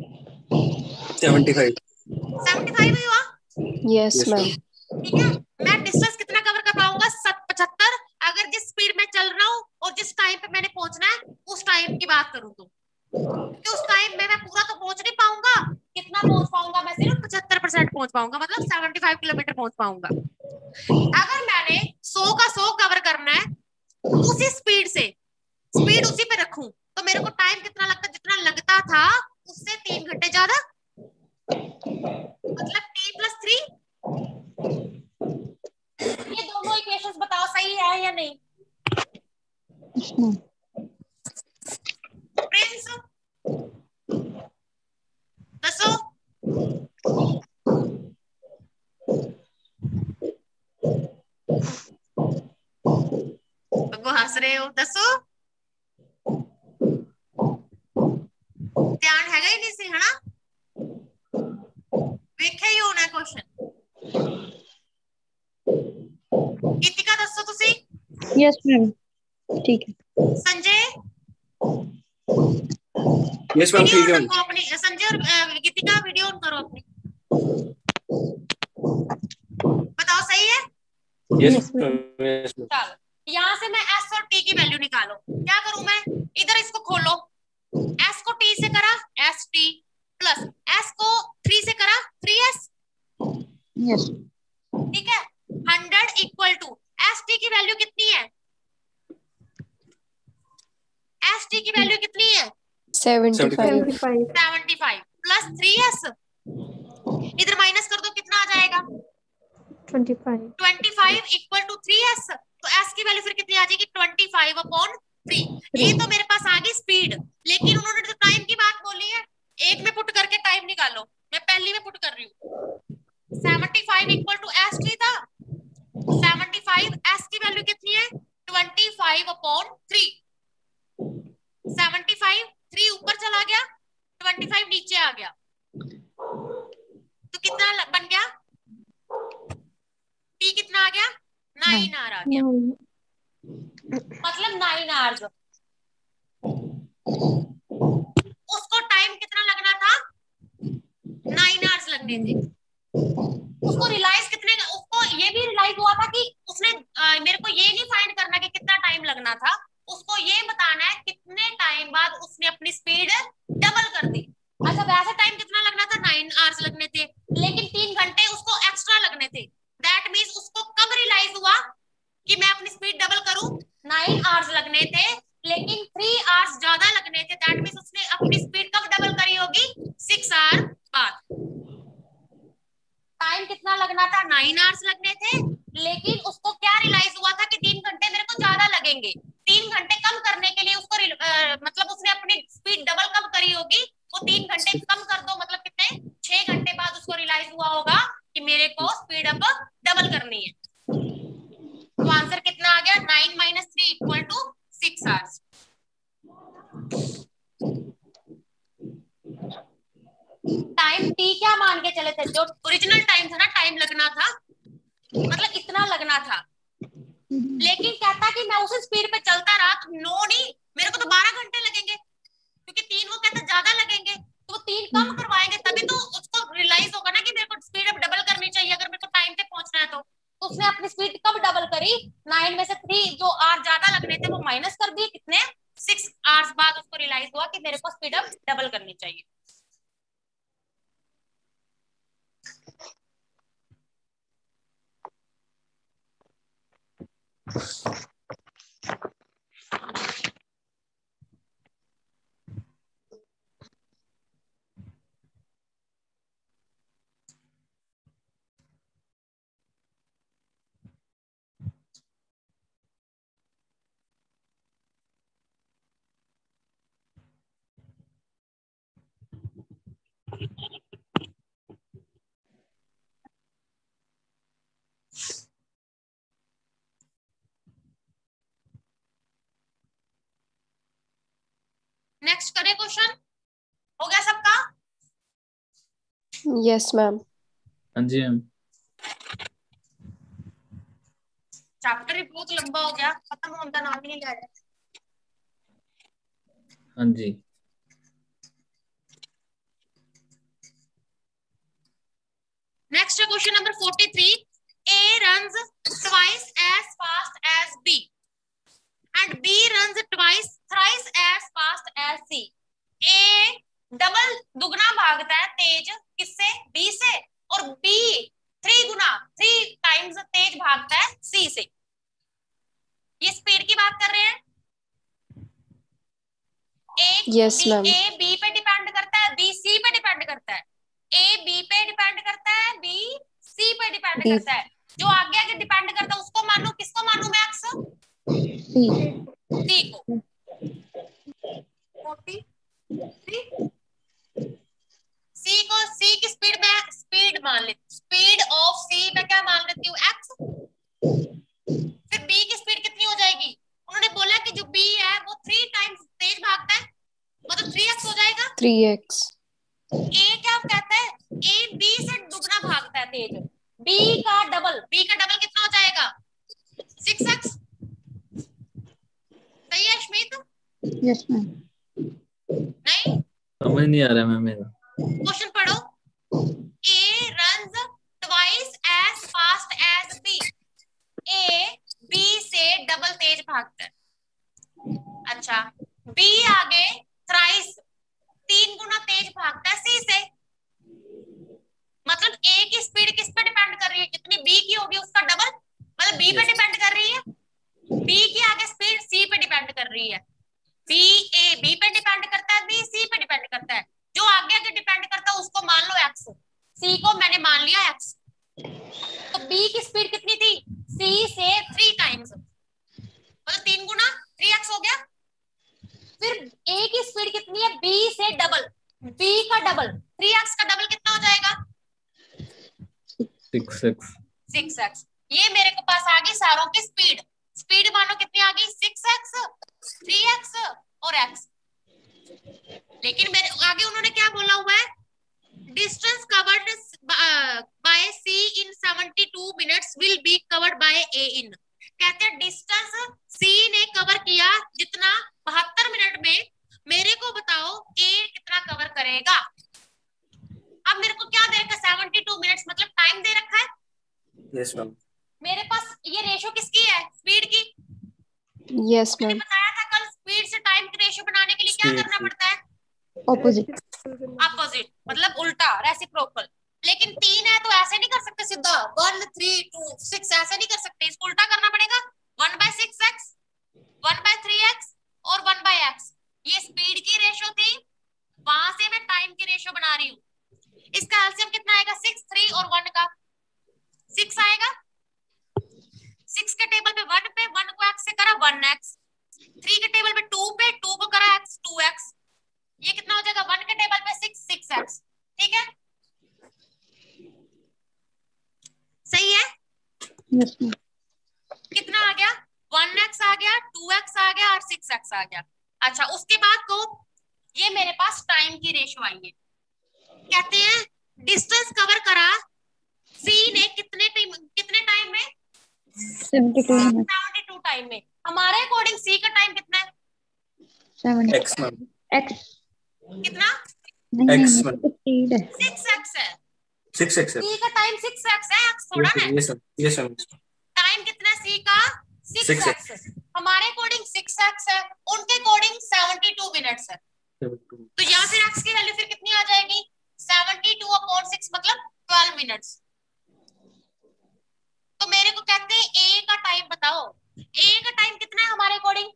[SPEAKER 4] 75
[SPEAKER 1] ही हुआ।
[SPEAKER 3] Yes ma'am.
[SPEAKER 1] ठीक है, मैं डिस्टेंस कितना कवर कर पाऊंगा? 75। अगर जिस स्पीड में चल रहा हूँ और जिस टाइम पे मैंने पहुंचना है उस टाइम की बात करूं तो, क्योंकि उस टाइम में मैं पूरा तो पहुंच नहीं पाऊंगा। कितना पहुंच पाऊंगा? मैं सिर्फ 75% पहुंच पाऊंगा, मतलब 75 किलोमीटर पहुंच पाऊंगा। अगर मैंने 100 का 100 कवर करना है उसी स्पीड से, स्पीड उसी पे रखूं तो मेरे को टाइम कितना लगता? जितना लगता था उससे 3 घंटे ज्यादा, मतलब t+3। ये दोनों इक्वेशंस बताओ सही है या नहीं? प्रिंस दसो। अगो हंस रहे हो, दसो। ध्यान हैगा ही नहीं सी, है ना? वेख्या ही होना क्वेश्चन। गीतिका दसो तुसी।
[SPEAKER 2] यस मैम, ठीक है।
[SPEAKER 1] संजय
[SPEAKER 4] यस मैम
[SPEAKER 1] वीडियो
[SPEAKER 4] ठीक है।
[SPEAKER 1] ऑन रखो अपनी। संजय और गीतिका वीडियो ऑन करो अपनी। बताओ सही है?
[SPEAKER 4] यस
[SPEAKER 1] चलो, यहाँ से मैं s और t की वैल्यू निकालो। क्या करूं मैं? इधर इसको खोलो, s को t से करा st प्लस s को 3 से करा 3s।
[SPEAKER 2] यस,
[SPEAKER 1] ठीक है, 100 इक्वल टू st की वैल्यू कितनी है? st की वैल्यू कितनी है?
[SPEAKER 3] 75
[SPEAKER 1] प्लस 3s। इधर माइनस कर दो, कितना आ जाएगा? 25 इक्वल टू 3s। तो s की वैल्यू फिर कितनी आ जाएगी? 25/3। ये तो मेरे पास आ गई स्पीड, लेकिन उन्होंने तो टाइम की बात बोली है। एक में पुट करके टाइम निकालो, मैं पहली में पुट कर रही हूँ। 75 इक्वल टू st था, 75/3, 75 3 ऊपर चला गया, 25 नीचे आ गया, तो कितना बन गया? टी कितना आ गया? 9 आवर आ गया। मतलब 9 आवर्स। उसको टाइम कितना लगना था? 9 आवर्स लगने थे। उसको रियलाइज कितने, उसको ये भी रियलाइज हुआ था कि उसने मेरे को ये नहीं फाइंड करना कि कितना टाइम लगना था, उसको ये बताना है कितने टाइम बाद उसने अपनी स्पीड डबल कर दी। अच्छा, वैसे टाइम कितना लगना था? 9 आवर्स लगने थे, लेकिन 3 घंटे उसको एक्स्ट्रा लगने थे। दैट मींस उसको कब रियलाइज हुआ कि मैं अपनी स्पीड डबल करूं? 9 आवर्स लगने थे, लेकिन 3 आवर्स ज्यादा लगने थे। दैट मींस उसने अपनी स्पीड कब डबल करी होगी? 6 आवर बाद। टाइम कितना लगना था? 9 आवर्स लगने थे, लेकिन उसको क्या रियलाइज हुआ था कि 3 घंटे मेरे को ज्यादा लगेंगे। 3 घंटे कम करने के लिए उसको मतलब उसने अपनी स्पीड डबल कब करी होगी? वो 3 घंटे कम कर दो, मतलब कितने? 6 घंटे बाद उसको रियलाइज हुआ होगा कि मेरे को स्पीड अब डबल करनी है। तो आंसर कितना आ गया? 9 - 3 = 6 आवर्स। टाइम टी क्या मान के चले थे? जो ओरिजिनल टाइम था ना, टाइम लगना था, मतलब इतना लगना था, लेकिन कहता कि मैं उसी स्पीड पे चलता रहा तो नो नहीं, मेरे को तो 12 घंटे लगेंगे, क्योंकि 3 वो कहता ज्यादा लगेंगे, तो वो 3 कम करवाएंगे, तभी तो उसको रियलाइज होगा ना कि मेरे को स्पीड अब डबल करनी चाहिए अगर मेरे को टाइम पे पहुंचना है। तो उसने अपनी स्पीड कब डबल करी? 9 में से 3 जो आवर ज्यादा लगने थे वो माइनस कर दिए, कितने? 6 आवर्स बाद उसको रियलाइज हुआ कि मेरे को स्पीड अब डबल करनी चाहिए। नेक्स्ट करें क्वेश्चन? हो गया सबका?
[SPEAKER 3] Yes ma'am.
[SPEAKER 5] हाँ जी मैम।
[SPEAKER 1] चैप्टर ही बहुत लंबा हो गया, खत्म होने का नाम ही नहीं ले रहा।
[SPEAKER 5] हाँ जी।
[SPEAKER 1] Next question number 43। A runs twice as fast as B and B runs twice thrice as fast as C. A double दुगना भागता है तेज किससे? B से, और B 3 टाइम्स तेज भागता है C से। ये स्पीड की बात कर रहे हैं।
[SPEAKER 3] Yes ma'am.
[SPEAKER 1] ए बी पे डिपेंड करता है, बी सी पे डिपेंड करता है। ए बी पे डिपेंड करता है, बी सी पे डिपेंड करता है। जो आगे आगे डिपेंड करता है उसको मानू, किसको मानू मैक्स? सी को। 43 सी को, सी की स्पीड में स्पीड मान लेती, स्पीड ऑफ सी में क्या मान लेती हूँ? एक्स। फिर बी की स्पीड कितनी हो जाएगी? उन्होंने बोला कि जो बी है वो 3 टाइम्स तेज भागता है, मतलब 3x हो जाएगा।
[SPEAKER 3] 3x।
[SPEAKER 1] ए क्या कहता है? ए बी से दुगना भागता है तेज, बी का डबल, बी का डबल कितना हो जाएगा? 6x। सही है अश्मित?
[SPEAKER 2] Yes ma'am.
[SPEAKER 1] नहीं,
[SPEAKER 5] समझ नहीं आ रहा मैम मेरा।
[SPEAKER 1] क्वेश्चन पढ़ो। A runs twice as fast as b. A b से डबल तेज भागता है। अच्छा, बी आगे थ्राइस 3 गुना तेज भागता है सी से। मतलब ए की स्पीड किस पे डिपेंड कर रही है? जितनी बी की होगी उसका डबल, मतलब बी पे डिपेंड कर रही है। बी की आगे स्पीड सी पे डिपेंड कर रही है। बी ए बी पे डिपेंड करता है, बी सी पे डिपेंड करता है। जो आगे आगे डिपेंड करता है उसको मान लो एक्स, सी को मैंने मान लिया एक्स। तो बी की स्पीड कितनी थी? सी से 3 टाइम्स, मतलब 3 गुना 3x हो गया। फिर ए की स्पीड कितनी है? बी से डबल, बी का डबल 3x का डबल कितना हो जाएगा?
[SPEAKER 5] 6x।
[SPEAKER 1] 6x। ये मेरे को पास आ गई सारों की स्पीड। स्पीड मानो कितनी आ गई 6x 3x और x। लेकिन मेरे आगे उन्होंने क्या बोला हुआ है, distance covered by c in 72 minutes will be covered by a in. कहते हैं डिस्टेंस सी ने कवर किया जितना 72 मिनट में, मेरे को बताओ ए कितना कवर करेगा। अब मेरे को क्या दे रखा है 72 मिनट्स, मतलब टाइम दे रखा है।
[SPEAKER 4] Yes ma'am.
[SPEAKER 1] मेरे पास ये रेशो किसकी है, स्पीड की।
[SPEAKER 3] यस
[SPEAKER 1] मैंने
[SPEAKER 3] मैम।
[SPEAKER 1] बताया था कल, स्पीड से टाइम की रेशो बनाने के लिए क्या
[SPEAKER 4] Speed
[SPEAKER 1] करना
[SPEAKER 4] से।
[SPEAKER 1] पड़ता है,
[SPEAKER 2] ऑपोजिट।
[SPEAKER 1] अपोजिट मतलब उल्टा, रेसिप्रोकल। लेकिन 3 है तो ऐसे नहीं कर सकते सीधा 1 3 2 6, ऐसे नहीं कर सकते, इसको उल्टा करना पड़ेगा 1/6x 1/3x और 1/x। ये स्पीड की रेशो थी, वहां से मैं टाइम की रेशो बना रही हूँ। इसका एलसीएम कितना आएगा 6, 3 और 1 का 6 आएगा। 6 के टेबल पे 1 पे 1 को x से करा 1x, 3 के टेबल पे 2 पे 2 को करा x 2x। ये कितना हो जाएगा 1 के टेबल पे 6 6x। ठीक है, सही है।
[SPEAKER 2] Yes ma'am.
[SPEAKER 1] कितना आ गया 1x आ गया 2x आ गया और 6x आ गया। अच्छा उसके बाद को ये मेरे पास टाइम की रेशो आई है। कहते हैं डिस्टेंस कवर करा सी ने कितने टाइम में
[SPEAKER 2] 72 मिनट।
[SPEAKER 1] 72 टाइम में। हमारे अकॉर्डिंग सी का टाइम कितना है
[SPEAKER 2] 70
[SPEAKER 4] X मैम।
[SPEAKER 2] x।
[SPEAKER 1] कितना
[SPEAKER 2] नहीं नहीं
[SPEAKER 4] X
[SPEAKER 2] ये
[SPEAKER 4] मैम।
[SPEAKER 2] तो स्पीड है।
[SPEAKER 1] 6x है।
[SPEAKER 4] 6x है।
[SPEAKER 1] सी का टाइम 6x है, x थोड़ा ना।
[SPEAKER 4] Yes ma'am. Yes ma'am.
[SPEAKER 1] Time कितना है सी का 6x। हमारे अकॉर्डिंग 6x है, उनके अकॉर्डिंग 72 मिनट्स है। तो यहाँ फिर x की वैल्यू फिर कितनी आ जाएगी 72/6 मतलब 12 मिनट्स। तो मेरे को कहते हैं ए का टाइम बताओ, ए का टाइम कितना है हमारे अकॉर्डिंग,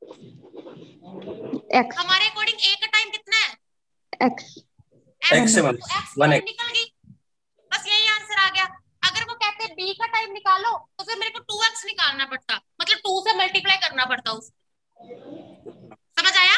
[SPEAKER 2] x
[SPEAKER 1] हमारे अकॉर्डिंग ए का टाइम कितना है
[SPEAKER 2] x
[SPEAKER 4] X है मैम।
[SPEAKER 1] तो x की
[SPEAKER 4] 1x।
[SPEAKER 1] वैल्यू निकल गई, बस यही आंसर आ गया। अगर वो कहते हैं बी का टाइम निकालो तो फिर मेरे को 2x निकालना पड़ता, मतलब 2 से मल्टीप्लाई करना पड़ता उसको। समझ आया।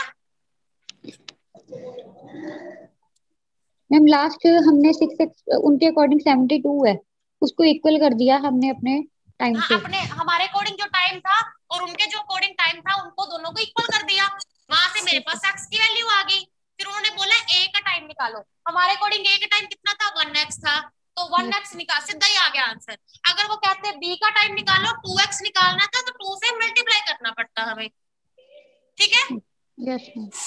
[SPEAKER 2] मैम लास्ट हमने 6x उनके अकॉर्डिंग 72 है, उसको इक्वल कर दिया हमने अपने टाइम
[SPEAKER 1] हाँ
[SPEAKER 2] से।
[SPEAKER 1] अपने हमारे अकॉर्डिंग जो टाइम था और उनके जो अकॉर्डिंग टाइम था उनको दोनों को इक्वल कर दिया। वहां से मेरे पास x की वैल्यू आ गई। फिर उन्होंने बोला a का टाइम निकालो, हमारे अकॉर्डिंग a का टाइम कितना था 1x था, तो 1x निकाल, सीधा ही आ गया आंसर। अगर वो कहते हैं b का टाइम निकालो 2x निकालना था तो 2 से मल्टीप्लाई करना पड़ता हमें। ठीक है,
[SPEAKER 2] यस मैम।